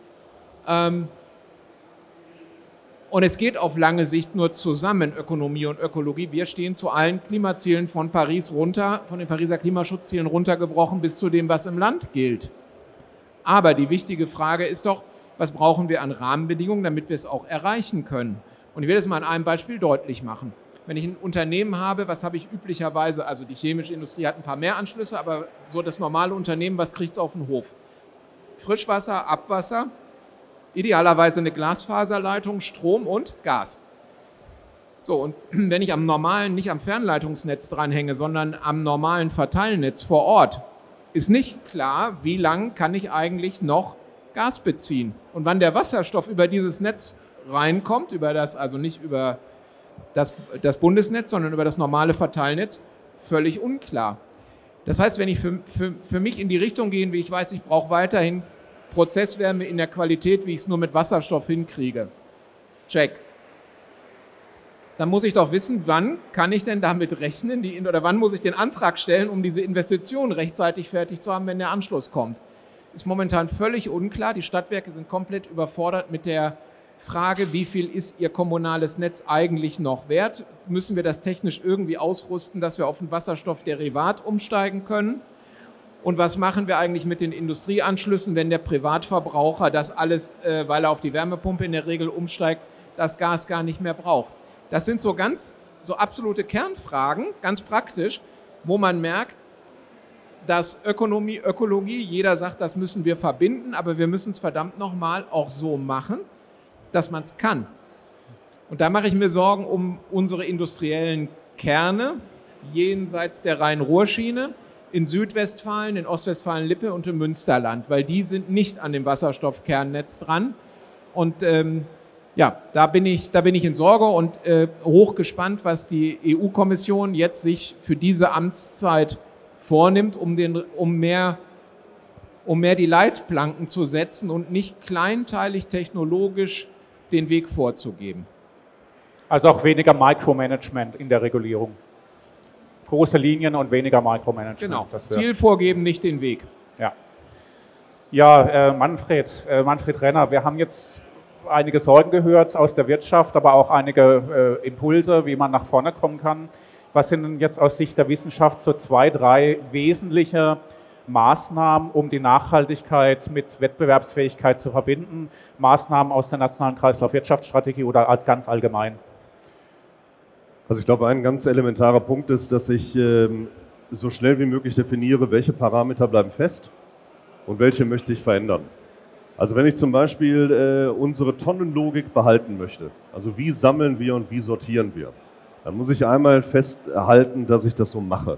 Und es geht auf lange Sicht nur zusammen, Ökonomie und Ökologie. Wir stehen zu allen Klimazielen von Paris runter, von den Pariser Klimaschutzzielen runtergebrochen bis zu dem, was im Land gilt. Aber die wichtige Frage ist doch, was brauchen wir an Rahmenbedingungen, damit wir es auch erreichen können? Und ich will das mal an einem Beispiel deutlich machen. Wenn ich ein Unternehmen habe, was habe ich üblicherweise, also die chemische Industrie hat ein paar mehr Anschlüsse, aber so das normale Unternehmen, was kriegt es auf den Hof? Frischwasser, Abwasser, idealerweise eine Glasfaserleitung, Strom und Gas. So, und wenn ich am normalen, nicht am Fernleitungsnetz dranhänge, sondern am normalen Verteilnetz vor Ort, ist nicht klar, wie lang kann ich eigentlich noch Gas beziehen. Und wann der Wasserstoff über dieses Netz reinkommt, über das, also nicht über das Bundesnetz, sondern über das normale Verteilnetz, völlig unklar. Das heißt, wenn ich für mich in die Richtung gehen will, ich weiß, ich brauche weiterhin Prozesswärme in der Qualität, wie ich es nur mit Wasserstoff hinkriege. Check. Dann muss ich doch wissen, wann kann ich denn damit rechnen, oder wann muss ich den Antrag stellen, um diese Investition rechtzeitig fertig zu haben, wenn der Anschluss kommt. Ist momentan völlig unklar. Die Stadtwerke sind komplett überfordert mit der Frage, wie viel ist ihr kommunales Netz eigentlich noch wert? Müssen wir das technisch irgendwie ausrüsten, dass wir auf ein Wasserstoffderivat umsteigen können? Und was machen wir eigentlich mit den Industrieanschlüssen, wenn der Privatverbraucher das alles, weil er auf die Wärmepumpe in der Regel umsteigt, das Gas gar nicht mehr braucht? Das sind so absolute Kernfragen, ganz praktisch, wo man merkt, dass Ökonomie, Ökologie, jeder sagt, das müssen wir verbinden, aber wir müssen es verdammt nochmal auch so machen, dass man es kann. Und da mache ich mir Sorgen um unsere industriellen Kerne jenseits der Rhein-Ruhr-Schiene, in Südwestfalen, in Ostwestfalen-Lippe und im Münsterland, weil die sind nicht an dem Wasserstoffkernnetz dran. Und Ja, da bin ich in Sorge und hochgespannt, was die EU-Kommission jetzt sich für diese Amtszeit vornimmt, um mehr die Leitplanken zu setzen und nicht kleinteilig technologisch den Weg vorzugeben. Also auch weniger Micromanagement in der Regulierung. Große Linien und weniger Micromanagement. Genau, Ziel vorgeben, nicht den Weg. Ja, Manfred Renner, wir haben jetzt einige Sorgen gehört aus der Wirtschaft, aber auch einige Impulse, wie man nach vorne kommen kann. Was sind denn jetzt aus Sicht der Wissenschaft so 2, 3 wesentliche Maßnahmen, um die Nachhaltigkeit mit Wettbewerbsfähigkeit zu verbinden? Maßnahmen aus der nationalen Kreislaufwirtschaftsstrategie oder ganz allgemein? Also ich glaube, ein ganz elementarer Punkt ist, dass ich so schnell wie möglich definiere, welche Parameter bleiben fest und welche möchte ich verändern. Also wenn ich zum Beispiel unsere Tonnenlogik behalten möchte, also wie sammeln wir und wie sortieren wir, dann muss ich einmal festhalten, dass ich das so mache.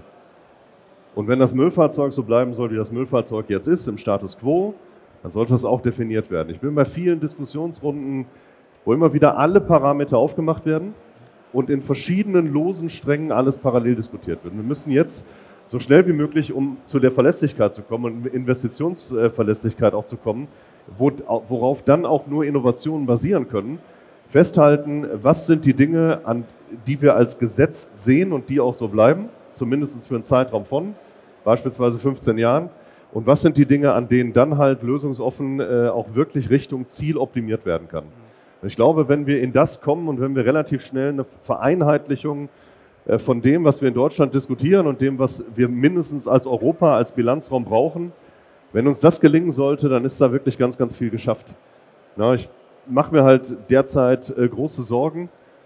Und wenn das Müllfahrzeug so bleiben soll, wie das Müllfahrzeug jetzt ist, im Status quo, dann sollte das auch definiert werden. Ich bin bei vielen Diskussionsrunden, wo immer wieder alle Parameter aufgemacht werden und in verschiedenen losen Strängen alles parallel diskutiert wird. Wir müssen jetzt so schnell wie möglich, um zu der Verlässlichkeit zu kommen und Investitionsverlässlichkeit auch zu kommen, worauf dann auch nur Innovationen basieren können, festhalten, was sind die Dinge, die wir als Gesetz sehen und die auch so bleiben, zumindest für einen Zeitraum von beispielsweise 15 Jahren, und was sind die Dinge, an denen dann halt lösungsoffen auch wirklich Richtung Ziel optimiert werden kann. Und ich glaube, wenn wir in das kommen und wenn wir relativ schnell eine Vereinheitlichung von dem, was wir in Deutschland diskutieren und dem, was wir mindestens als Europa, als Bilanzraum brauchen, wenn uns das gelingen sollte, dann ist da wirklich ganz, ganz viel geschafft. Na, ich mache mir halt derzeit große Sorgen,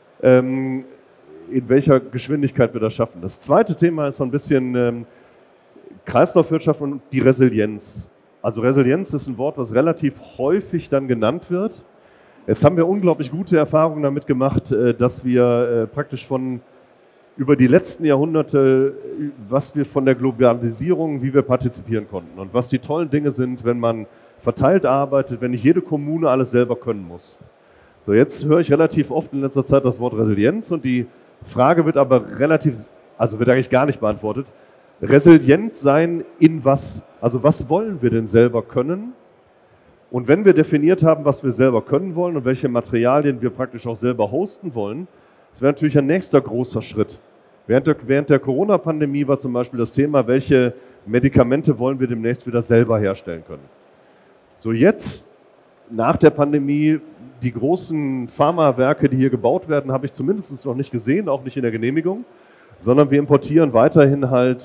in welcher Geschwindigkeit wir das schaffen. Das zweite Thema ist so ein bisschen Kreislaufwirtschaft und die Resilienz. Also Resilienz ist ein Wort, was relativ häufig dann genannt wird. Jetzt haben wir unglaublich gute Erfahrungen damit gemacht, dass wir praktisch über die letzten Jahrhunderte, was wir von der Globalisierung, wie wir partizipieren konnten und was die tollen Dinge sind, wenn man verteilt arbeitet, wenn nicht jede Kommune alles selber können muss. So, jetzt höre ich relativ oft in letzter Zeit das Wort Resilienz und die Frage wird aber wird eigentlich gar nicht beantwortet. Resilient sein in was? Also was wollen wir denn selber können? Und wenn wir definiert haben, was wir selber können wollen und welche Materialien wir praktisch auch selber hosten wollen, das wäre natürlich ein nächster großer Schritt. Während der Corona-Pandemie war zum Beispiel das Thema, welche Medikamente wollen wir demnächst wieder selber herstellen können. So jetzt, nach der Pandemie, die großen Pharmawerke, die hier gebaut werden, habe ich zumindest noch nicht gesehen, auch nicht in der Genehmigung, sondern wir importieren weiterhin halt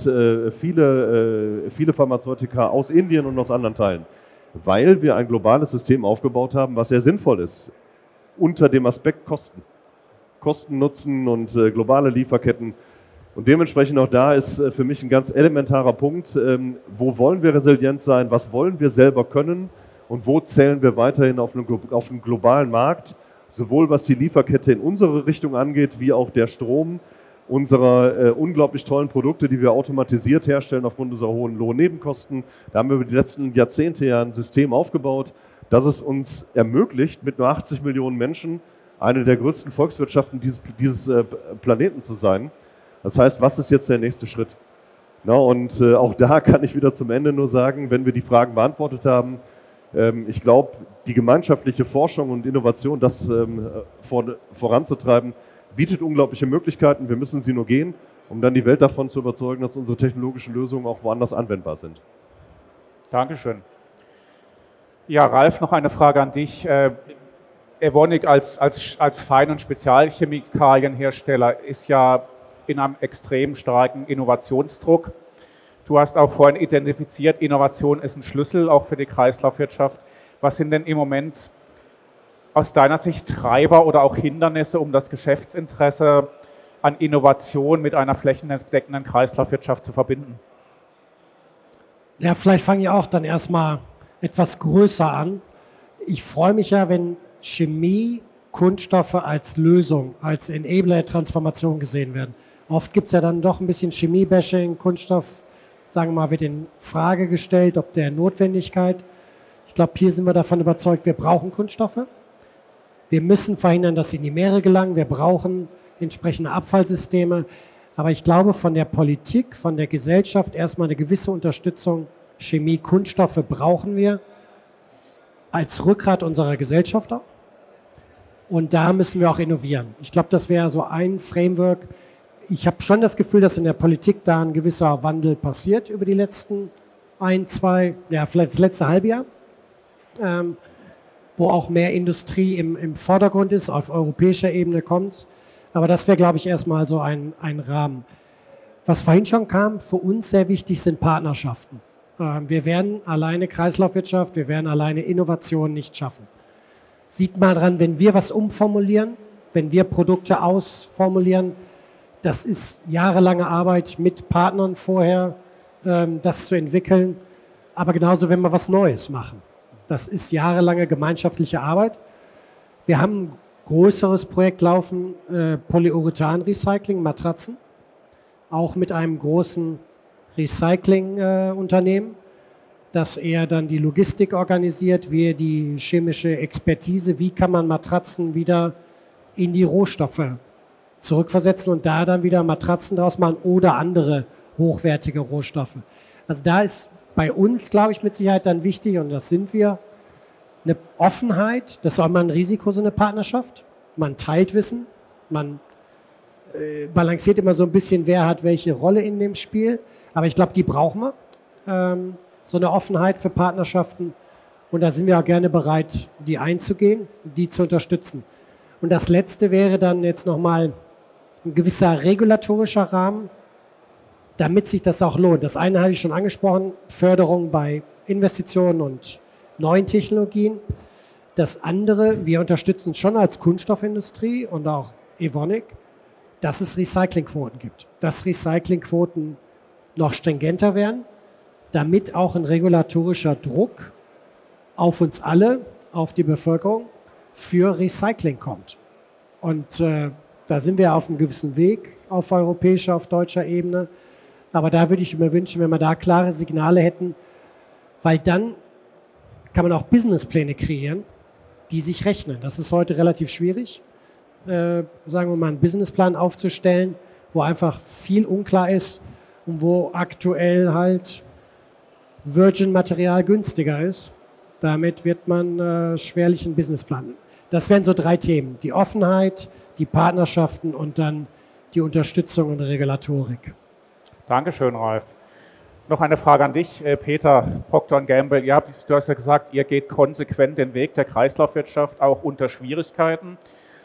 viele Pharmazeutika aus Indien und aus anderen Teilen, weil wir ein globales System aufgebaut haben, was sehr sinnvoll ist, unter dem Aspekt Kosten. Kosten, Nutzen und globale Lieferketten. Und dementsprechend auch da ist für mich ein ganz elementarer Punkt, wo wollen wir resilient sein, was wollen wir selber können und wo zählen wir weiterhin auf einen globalen Markt, sowohl was die Lieferkette in unsere Richtung angeht, wie auch der Strom unserer unglaublich tollen Produkte, die wir automatisiert herstellen aufgrund unserer hohen Lohnnebenkosten. Da haben wir über die letzten Jahrzehnte ja ein System aufgebaut, das es uns ermöglicht, mit nur 80 Millionen Menschen eine der größten Volkswirtschaften dieses Planeten zu sein. Das heißt, was ist jetzt der nächste Schritt? Na, und auch da kann ich wieder zum Ende nur sagen, wenn wir die Fragen beantwortet haben, ich glaube, die gemeinschaftliche Forschung und Innovation, das voranzutreiben, bietet unglaubliche Möglichkeiten. Wir müssen sie nur gehen, um dann die Welt davon zu überzeugen, dass unsere technologischen Lösungen auch woanders anwendbar sind. Dankeschön. Ja, Ralf, noch eine Frage an dich. Evonik als Fein- und Spezialchemikalienhersteller ist ja in einem extrem starken Innovationsdruck. Du hast auch vorhin identifiziert, Innovation ist ein Schlüssel auch für die Kreislaufwirtschaft. Was sind denn im Moment aus deiner Sicht Treiber oder auch Hindernisse, um das Geschäftsinteresse an Innovation mit einer flächendeckenden Kreislaufwirtschaft zu verbinden? Ja, vielleicht fange ich auch dann erstmal etwas größer an. Ich freue mich ja, wenn Chemie, Kunststoffe als Lösung, als Enabler der Transformation gesehen werden. Oft gibt es ja dann doch ein bisschen Chemie-Bashing, Kunststoff, sagen wir mal, wird in Frage gestellt, ob der Notwendigkeit. Ich glaube, hier sind wir davon überzeugt, wir brauchen Kunststoffe. Wir müssen verhindern, dass sie in die Meere gelangen. Wir brauchen entsprechende Abfallsysteme. Aber ich glaube, von der Politik, von der Gesellschaft erstmal eine gewisse Unterstützung. Chemie, Kunststoffe brauchen wir als Rückgrat unserer Gesellschaft auch. Und da müssen wir auch innovieren. Ich glaube, das wäre so ein Framework. Ich habe schon das Gefühl, dass in der Politik da ein gewisser Wandel passiert über die letzten vielleicht das letzte Halbjahr, wo auch mehr Industrie im Vordergrund ist, auf europäischer Ebene kommt. Aber das wäre, glaube ich, erstmal so ein Rahmen. Was vorhin schon kam, für uns sehr wichtig sind Partnerschaften. Wir werden alleine Kreislaufwirtschaft, wir werden alleine Innovation nicht schaffen. Sieht mal dran, wenn wir was umformulieren, wenn wir Produkte ausformulieren, das ist jahrelange Arbeit mit Partnern vorher, das zu entwickeln. Aber genauso, wenn wir was Neues machen. Das ist jahrelange gemeinschaftliche Arbeit. Wir haben ein größeres Projekt laufen, Polyurethan-Recycling, Matratzen, auch mit einem großen Recycling-Unternehmen, das eher dann die Logistik organisiert, wir die chemische Expertise, wie kann man Matratzen wieder in die Rohstoffe zurückversetzen und da dann wieder Matratzen draus machen oder andere hochwertige Rohstoffe. Also da ist bei uns, glaube ich, mit Sicherheit dann wichtig, und das sind wir, eine Offenheit, das ist auch immer ein Risiko, so eine Partnerschaft. Man teilt Wissen, man balanciert immer so ein bisschen, wer hat welche Rolle in dem Spiel, aber ich glaube, die brauchen wir. So eine Offenheit für Partnerschaften, und da sind wir auch gerne bereit, die einzugehen, die zu unterstützen. Und das Letzte wäre dann jetzt nochmal ein gewisser regulatorischer Rahmen, damit sich das auch lohnt. Das eine habe ich schon angesprochen, Förderung bei Investitionen und neuen Technologien. Das andere, wir unterstützen schon als Kunststoffindustrie und auch Evonik, dass es Recyclingquoten gibt. Dass Recyclingquoten noch stringenter werden, damit auch ein regulatorischer Druck auf uns alle, auf die Bevölkerung für Recycling kommt. Und da sind wir auf einem gewissen Weg, auf europäischer, auf deutscher Ebene. Aber da würde ich mir wünschen, wenn wir da klare Signale hätten, weil dann kann man auch Businesspläne kreieren, die sich rechnen. Das ist heute relativ schwierig, sagen wir mal, einen Businessplan aufzustellen, wo einfach viel unklar ist und wo aktuell halt Virgin-Material günstiger ist. Damit wird man schwerlich einen Businessplan. Das wären so 3 Themen. Die Offenheit, die Partnerschaften und dann die Unterstützung und Regulatorik. Dankeschön, Ralf. Noch eine Frage an dich, Peter, Procter & Gamble. Du hast ja gesagt, ihr geht konsequent den Weg der Kreislaufwirtschaft, auch unter Schwierigkeiten.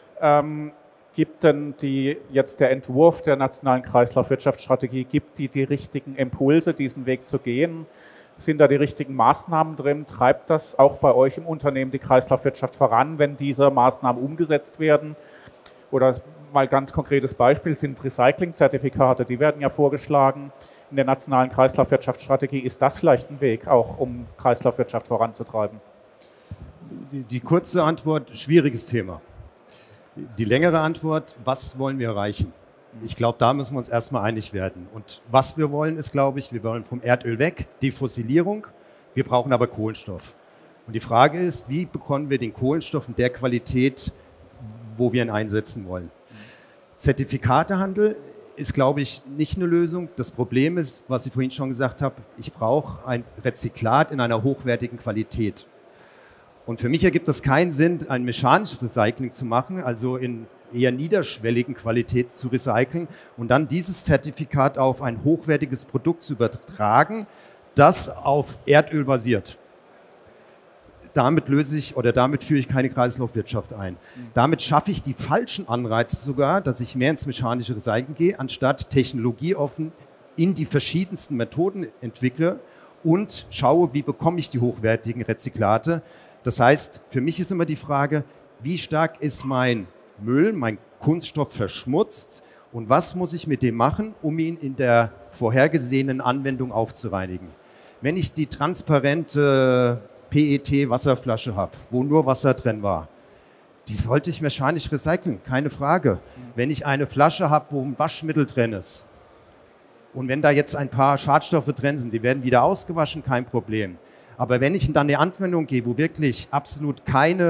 Gibt denn der Entwurf der nationalen Kreislaufwirtschaftsstrategie, gibt die richtigen Impulse, diesen Weg zu gehen? Sind da die richtigen Maßnahmen drin? Treibt das auch bei euch im Unternehmen die Kreislaufwirtschaft voran, wenn diese Maßnahmen umgesetzt werden? Oder mal ganz konkretes Beispiel sind Recyclingzertifikate, die werden ja vorgeschlagen in der nationalen Kreislaufwirtschaftsstrategie. Ist das vielleicht ein Weg, auch um Kreislaufwirtschaft voranzutreiben? Die kurze Antwort, schwieriges Thema. Die längere Antwort, was wollen wir erreichen? Ich glaube, da müssen wir uns erstmal einig werden. Und was wir wollen, ist, glaube ich, wir wollen vom Erdöl weg, Defossilierung. Wir brauchen aber Kohlenstoff. Und die Frage ist, wie bekommen wir den Kohlenstoff in der Qualität, wo wir ihn einsetzen wollen? Zertifikatehandel ist, glaube ich, nicht eine Lösung. Das Problem ist, was ich vorhin schon gesagt habe, ich brauche ein Rezyklat in einer hochwertigen Qualität. Und für mich ergibt es keinen Sinn, ein mechanisches Recycling zu machen, also in eher niederschwelligen Qualität zu recyceln und dann dieses Zertifikat auf ein hochwertiges Produkt zu übertragen, das auf Erdöl basiert. Damit führe ich keine Kreislaufwirtschaft ein. Damit schaffe ich die falschen Anreize sogar, dass ich mehr ins mechanische Recycling gehe, anstatt technologieoffen in die verschiedensten Methoden entwickle und schaue, wie bekomme ich die hochwertigen Rezyklate. Das heißt, für mich ist immer die Frage, wie stark ist mein Müll, mein Kunststoff verschmutzt und was muss ich mit dem machen, um ihn in der vorhergesehenen Anwendung aufzureinigen. Wenn ich die transparente PET-Wasserflasche habe, wo nur Wasser drin war, die sollte ich mechanisch recyceln, keine Frage. Wenn ich eine Flasche habe, wo ein Waschmittel drin ist und wenn da jetzt ein paar Schadstoffe drin sind, die werden wieder ausgewaschen, kein Problem. Aber wenn ich dann in eine Anwendung gehe, wo wirklich absolut keine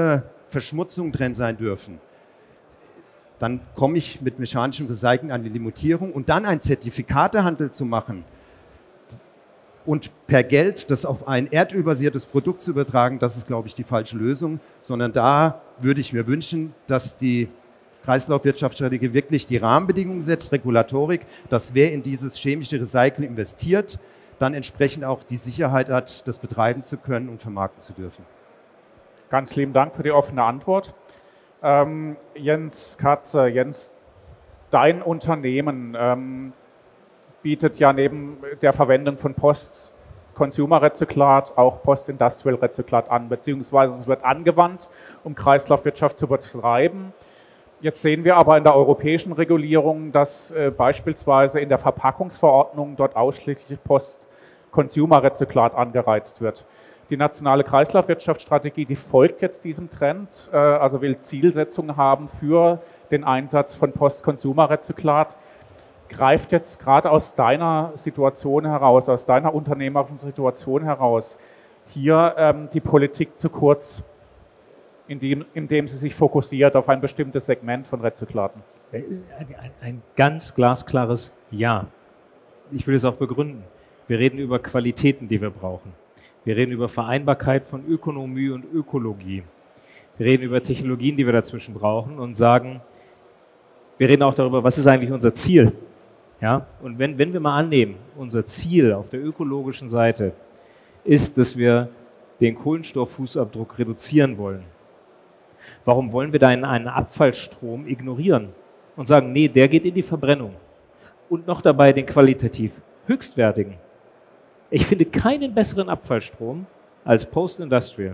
Verschmutzungen drin sein dürfen, dann komme ich mit mechanischem Recycling an die Limitierung und dann einen Zertifikatehandel zu machen und per Geld das auf ein erdölbasiertes Produkt zu übertragen, das ist, glaube ich, die falsche Lösung, sondern da würde ich mir wünschen, dass die Kreislaufwirtschaftsstrategie wirklich die Rahmenbedingungen setzt, Regulatorik, dass wer in dieses chemische Recycling investiert, dann entsprechend auch die Sicherheit hat, das betreiben zu können und vermarkten zu dürfen. Ganz lieben Dank für die offene Antwort. Jens Katze, Jens, dein Unternehmen bietet ja neben der Verwendung von Post-Consumer-Rezyklat auch Post-Industrial-Rezyklat an, beziehungsweise es wird angewandt, um Kreislaufwirtschaft zu betreiben. Jetzt sehen wir aber in der europäischen Regulierung, dass beispielsweise in der Verpackungsverordnung dort ausschließlich Post-Consumer-Rezyklat angereizt wird. Die nationale Kreislaufwirtschaftsstrategie, die folgt jetzt diesem Trend, also will Zielsetzungen haben für den Einsatz von Post-Consumer-Rezyklat. Greift jetzt gerade aus deiner Situation heraus, aus deiner unternehmerischen Situation heraus, hier die Politik zu kurz, indem sie sich fokussiert auf ein bestimmtes Segment von Rezyklaten? Ein ganz glasklares Ja. Ich will es auch begründen. Wir reden über Qualitäten, die wir brauchen. Wir reden über Vereinbarkeit von Ökonomie und Ökologie. Wir reden über Technologien, die wir dazwischen brauchen und sagen, wir reden auch darüber, was ist eigentlich unser Ziel? Ja? Und wenn wir mal annehmen, unser Ziel auf der ökologischen Seite ist, dass wir den Kohlenstofffußabdruck reduzieren wollen. Warum wollen wir da einen Abfallstrom ignorieren und sagen, nee, der geht in die Verbrennung und noch dabei den qualitativ höchstwertigen? Ich finde keinen besseren Abfallstrom als Post-Industrial.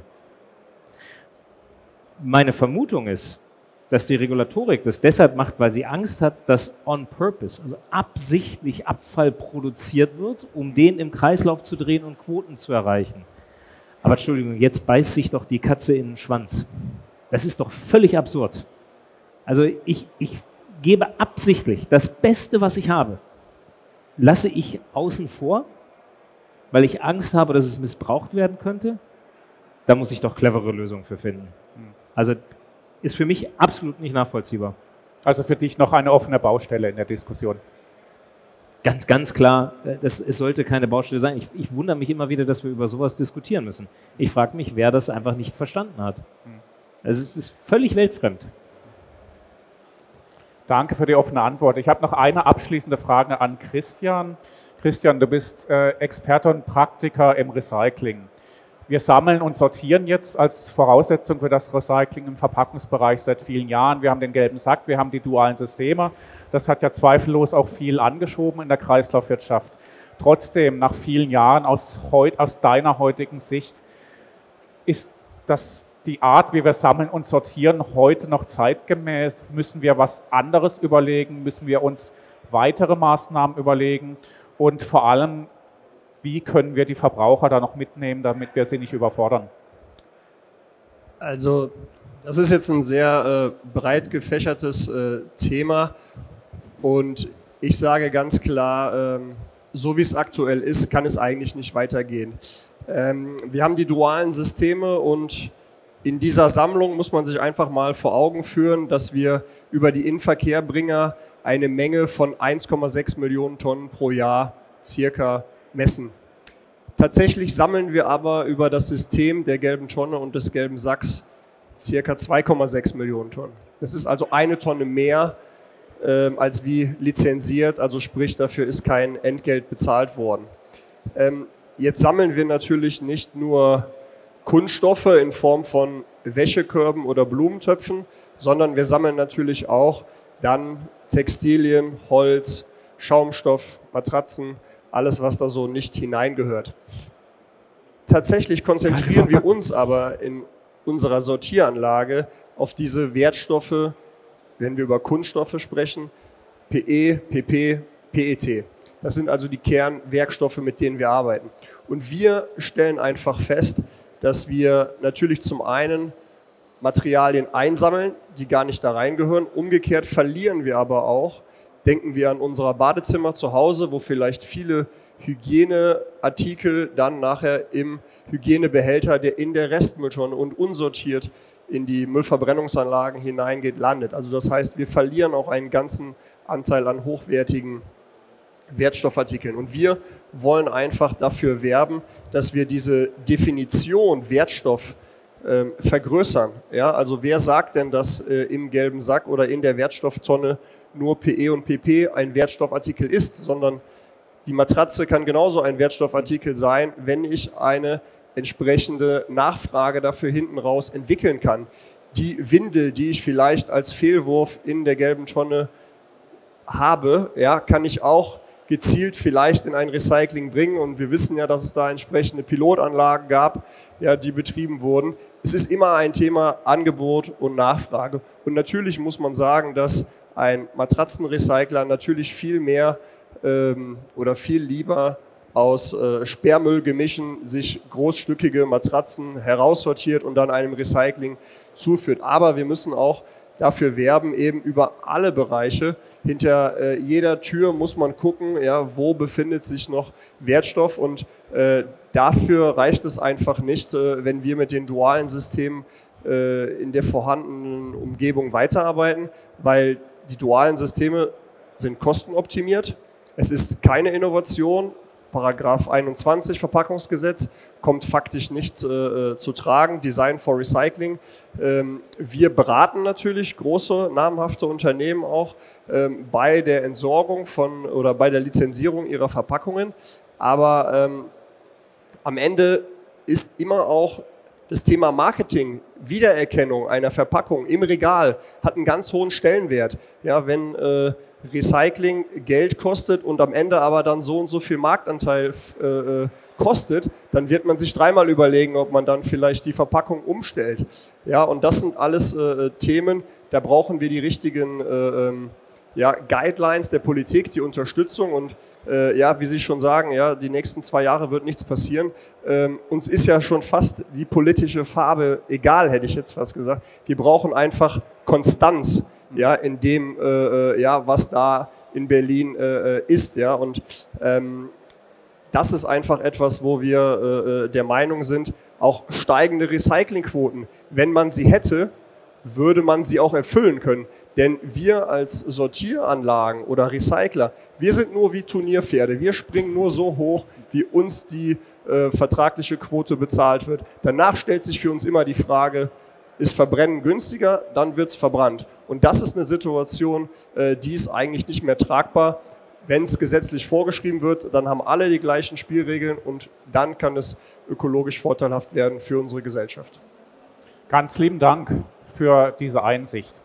Meine Vermutung ist, dass die Regulatorik das deshalb macht, weil sie Angst hat, dass on purpose, also absichtlich Abfall produziert wird, um den im Kreislauf zu drehen und Quoten zu erreichen. Aber Entschuldigung, jetzt beißt sich doch die Katze in den Schwanz. Das ist doch völlig absurd. Also ich gebe absichtlich das Beste, was ich habe, lasse ich außen vor, weil ich Angst habe, dass es missbraucht werden könnte. Da muss ich doch clevere Lösungen für finden. Also ist für mich absolut nicht nachvollziehbar. Also für dich noch eine offene Baustelle in der Diskussion? Ganz, ganz klar, es sollte keine Baustelle sein. Ich wundere mich immer wieder, dass wir über sowas diskutieren müssen. Ich frage mich, wer das einfach nicht verstanden hat. Es ist völlig weltfremd. Danke für die offene Antwort. Ich habe noch eine abschließende Frage an Christian. Christian, du bist Experte und Praktiker im Recycling. Wir sammeln und sortieren jetzt als Voraussetzung für das Recycling im Verpackungsbereich seit vielen Jahren. Wir haben den gelben Sack, wir haben die dualen Systeme. Das hat ja zweifellos auch viel angeschoben in der Kreislaufwirtschaft. Trotzdem, nach vielen Jahren aus deiner heutigen Sicht, ist das die Art, wie wir sammeln und sortieren, heute noch zeitgemäß? Müssen wir was anderes überlegen? Müssen wir uns weitere Maßnahmen überlegen? Und vor allem, wie können wir die Verbraucher da noch mitnehmen, damit wir sie nicht überfordern? Also das ist jetzt ein sehr breit gefächertes Thema und ich sage ganz klar, so wie es aktuell ist, kann es eigentlich nicht weitergehen. Wir haben die dualen Systeme und in dieser Sammlung muss man sich einfach mal vor Augen führen, dass wir über die Inverkehrbringer eine Menge von 1,6 Millionen Tonnen pro Jahr circa messen. Tatsächlich sammeln wir aber über das System der gelben Tonne und des gelben Sacks circa 2,6 Millionen Tonnen. Das ist also eine Tonne mehr als wie lizenziert, also sprich dafür ist kein Entgelt bezahlt worden. Jetzt sammeln wir natürlich nicht nur Kunststoffe in Form von Wäschekörben oder Blumentöpfen, sondern wir sammeln natürlich auch dann Textilien, Holz, Schaumstoff, Matratzen, alles, was da so nicht hineingehört. Tatsächlich konzentrieren wir uns aber in unserer Sortieranlage auf diese Wertstoffe, wenn wir über Kunststoffe sprechen, PE, PP, PET. Das sind also die Kernwerkstoffe, mit denen wir arbeiten. Und wir stellen einfach fest, dass wir natürlich zum einen Materialien einsammeln, die gar nicht da reingehören. Umgekehrt verlieren wir aber auch, denken wir an unser Badezimmer zu Hause, wo vielleicht viele Hygieneartikel dann nachher im Hygienebehälter, der in der Restmülltonne und unsortiert in die Müllverbrennungsanlagen hineingeht, landet. Also das heißt, wir verlieren auch einen ganzen Anteil an hochwertigen Wertstoffartikeln. Und wir wollen einfach dafür werben, dass wir diese Definition Wertstoff vergrößern. Ja, also wer sagt denn, dass im gelben Sack oder in der Wertstofftonne nur PE und PP ein Wertstoffartikel ist, sondern die Matratze kann genauso ein Wertstoffartikel sein, wenn ich eine entsprechende Nachfrage dafür hinten raus entwickeln kann. Die Windel, die ich vielleicht als Fehlwurf in der gelben Tonne habe, ja, kann ich auch gezielt vielleicht in ein Recycling bringen. Und wir wissen ja, dass es da entsprechende Pilotanlagen gab, ja, die betrieben wurden. Es ist immer ein Thema Angebot und Nachfrage. Und natürlich muss man sagen, dass ein Matratzenrecycler natürlich viel mehr oder viel lieber aus Sperrmüllgemischen sich großstückige Matratzen heraussortiert und dann einem Recycling zuführt. Aber wir müssen auch dafür werben, eben über alle Bereiche. Hinter jeder Tür muss man gucken, ja, wo befindet sich noch Wertstoff, und dafür reicht es einfach nicht, wenn wir mit den dualen Systemen in der vorhandenen Umgebung weiterarbeiten, weil die dualen Systeme sind kostenoptimiert. Es ist keine Innovation. Paragraph 21 Verpackungsgesetz kommt faktisch nicht zu tragen. Design for Recycling. Wir beraten natürlich große, namhafte Unternehmen auch bei der Entsorgung von oder bei der Lizenzierung ihrer Verpackungen. Aber am Ende ist immer auch das Thema Marketing, Wiedererkennung einer Verpackung im Regal hat einen ganz hohen Stellenwert. Ja, wenn Recycling Geld kostet und am Ende aber dann so und so viel Marktanteil kostet, dann wird man sich dreimal überlegen, ob man dann vielleicht die Verpackung umstellt. Ja, und das sind alles Themen, da brauchen wir die richtigen Guidelines der Politik, die Unterstützung, und ja, wie Sie schon sagen, ja, die nächsten 2 Jahre wird nichts passieren. Uns ist ja schon fast die politische Farbe egal, hätte ich jetzt fast gesagt. Wir brauchen einfach Konstanz, ja, in dem, was da in Berlin ist. Ja, und das ist einfach etwas, wo wir der Meinung sind, auch steigende Recyclingquoten, wenn man sie hätte, würde man sie auch erfüllen können. Denn wir als Sortieranlagen oder Recycler, wir sind nur wie Turnierpferde. Wir springen nur so hoch, wie uns die vertragliche Quote bezahlt wird. Danach stellt sich für uns immer die Frage, ist Verbrennen günstiger, dann wird es verbrannt. Und das ist eine Situation, die ist eigentlich nicht mehr tragbar. Wenn es gesetzlich vorgeschrieben wird, dann haben alle die gleichen Spielregeln und dann kann es ökologisch vorteilhaft werden für unsere Gesellschaft. Ganz lieben Dank für diese Einsicht.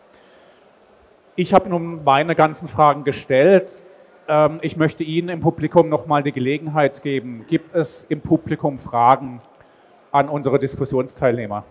Ich habe nun meine ganzen Fragen gestellt. Ich möchte Ihnen im Publikum nochmal die Gelegenheit geben. Gibt es im Publikum Fragen an unsere Diskussionsteilnehmer?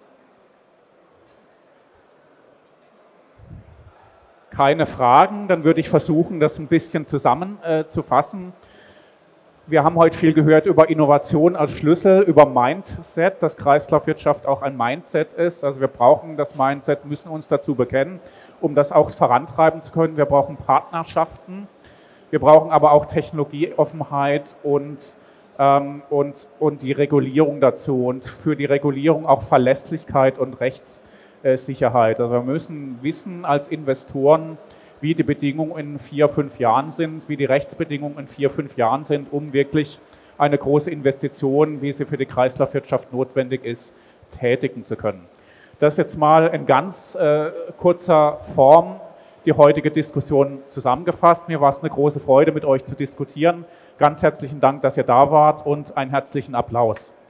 Keine Fragen, dann würde ich versuchen, das ein bisschen zusammenzufassen. Wir haben heute viel gehört über Innovation als Schlüssel, über Mindset, dass Kreislaufwirtschaft auch ein Mindset ist. Also wir brauchen das Mindset, müssen uns dazu bekennen, um das auch vorantreiben zu können. Wir brauchen Partnerschaften, wir brauchen aber auch Technologieoffenheit und die Regulierung dazu. Und für die Regulierung auch Verlässlichkeit und Rechtssicherheit. Also wir müssen wissen als Investoren, wie die Bedingungen in 4, 5 Jahren sind, wie die Rechtsbedingungen in 4, 5 Jahren sind, um wirklich eine große Investition, wie sie für die Kreislaufwirtschaft notwendig ist, tätigen zu können. Das ist jetzt mal in ganz kurzer Form die heutige Diskussion zusammengefasst. Mir war es eine große Freude, mit euch zu diskutieren. Ganz herzlichen Dank, dass ihr da wart, und einen herzlichen Applaus.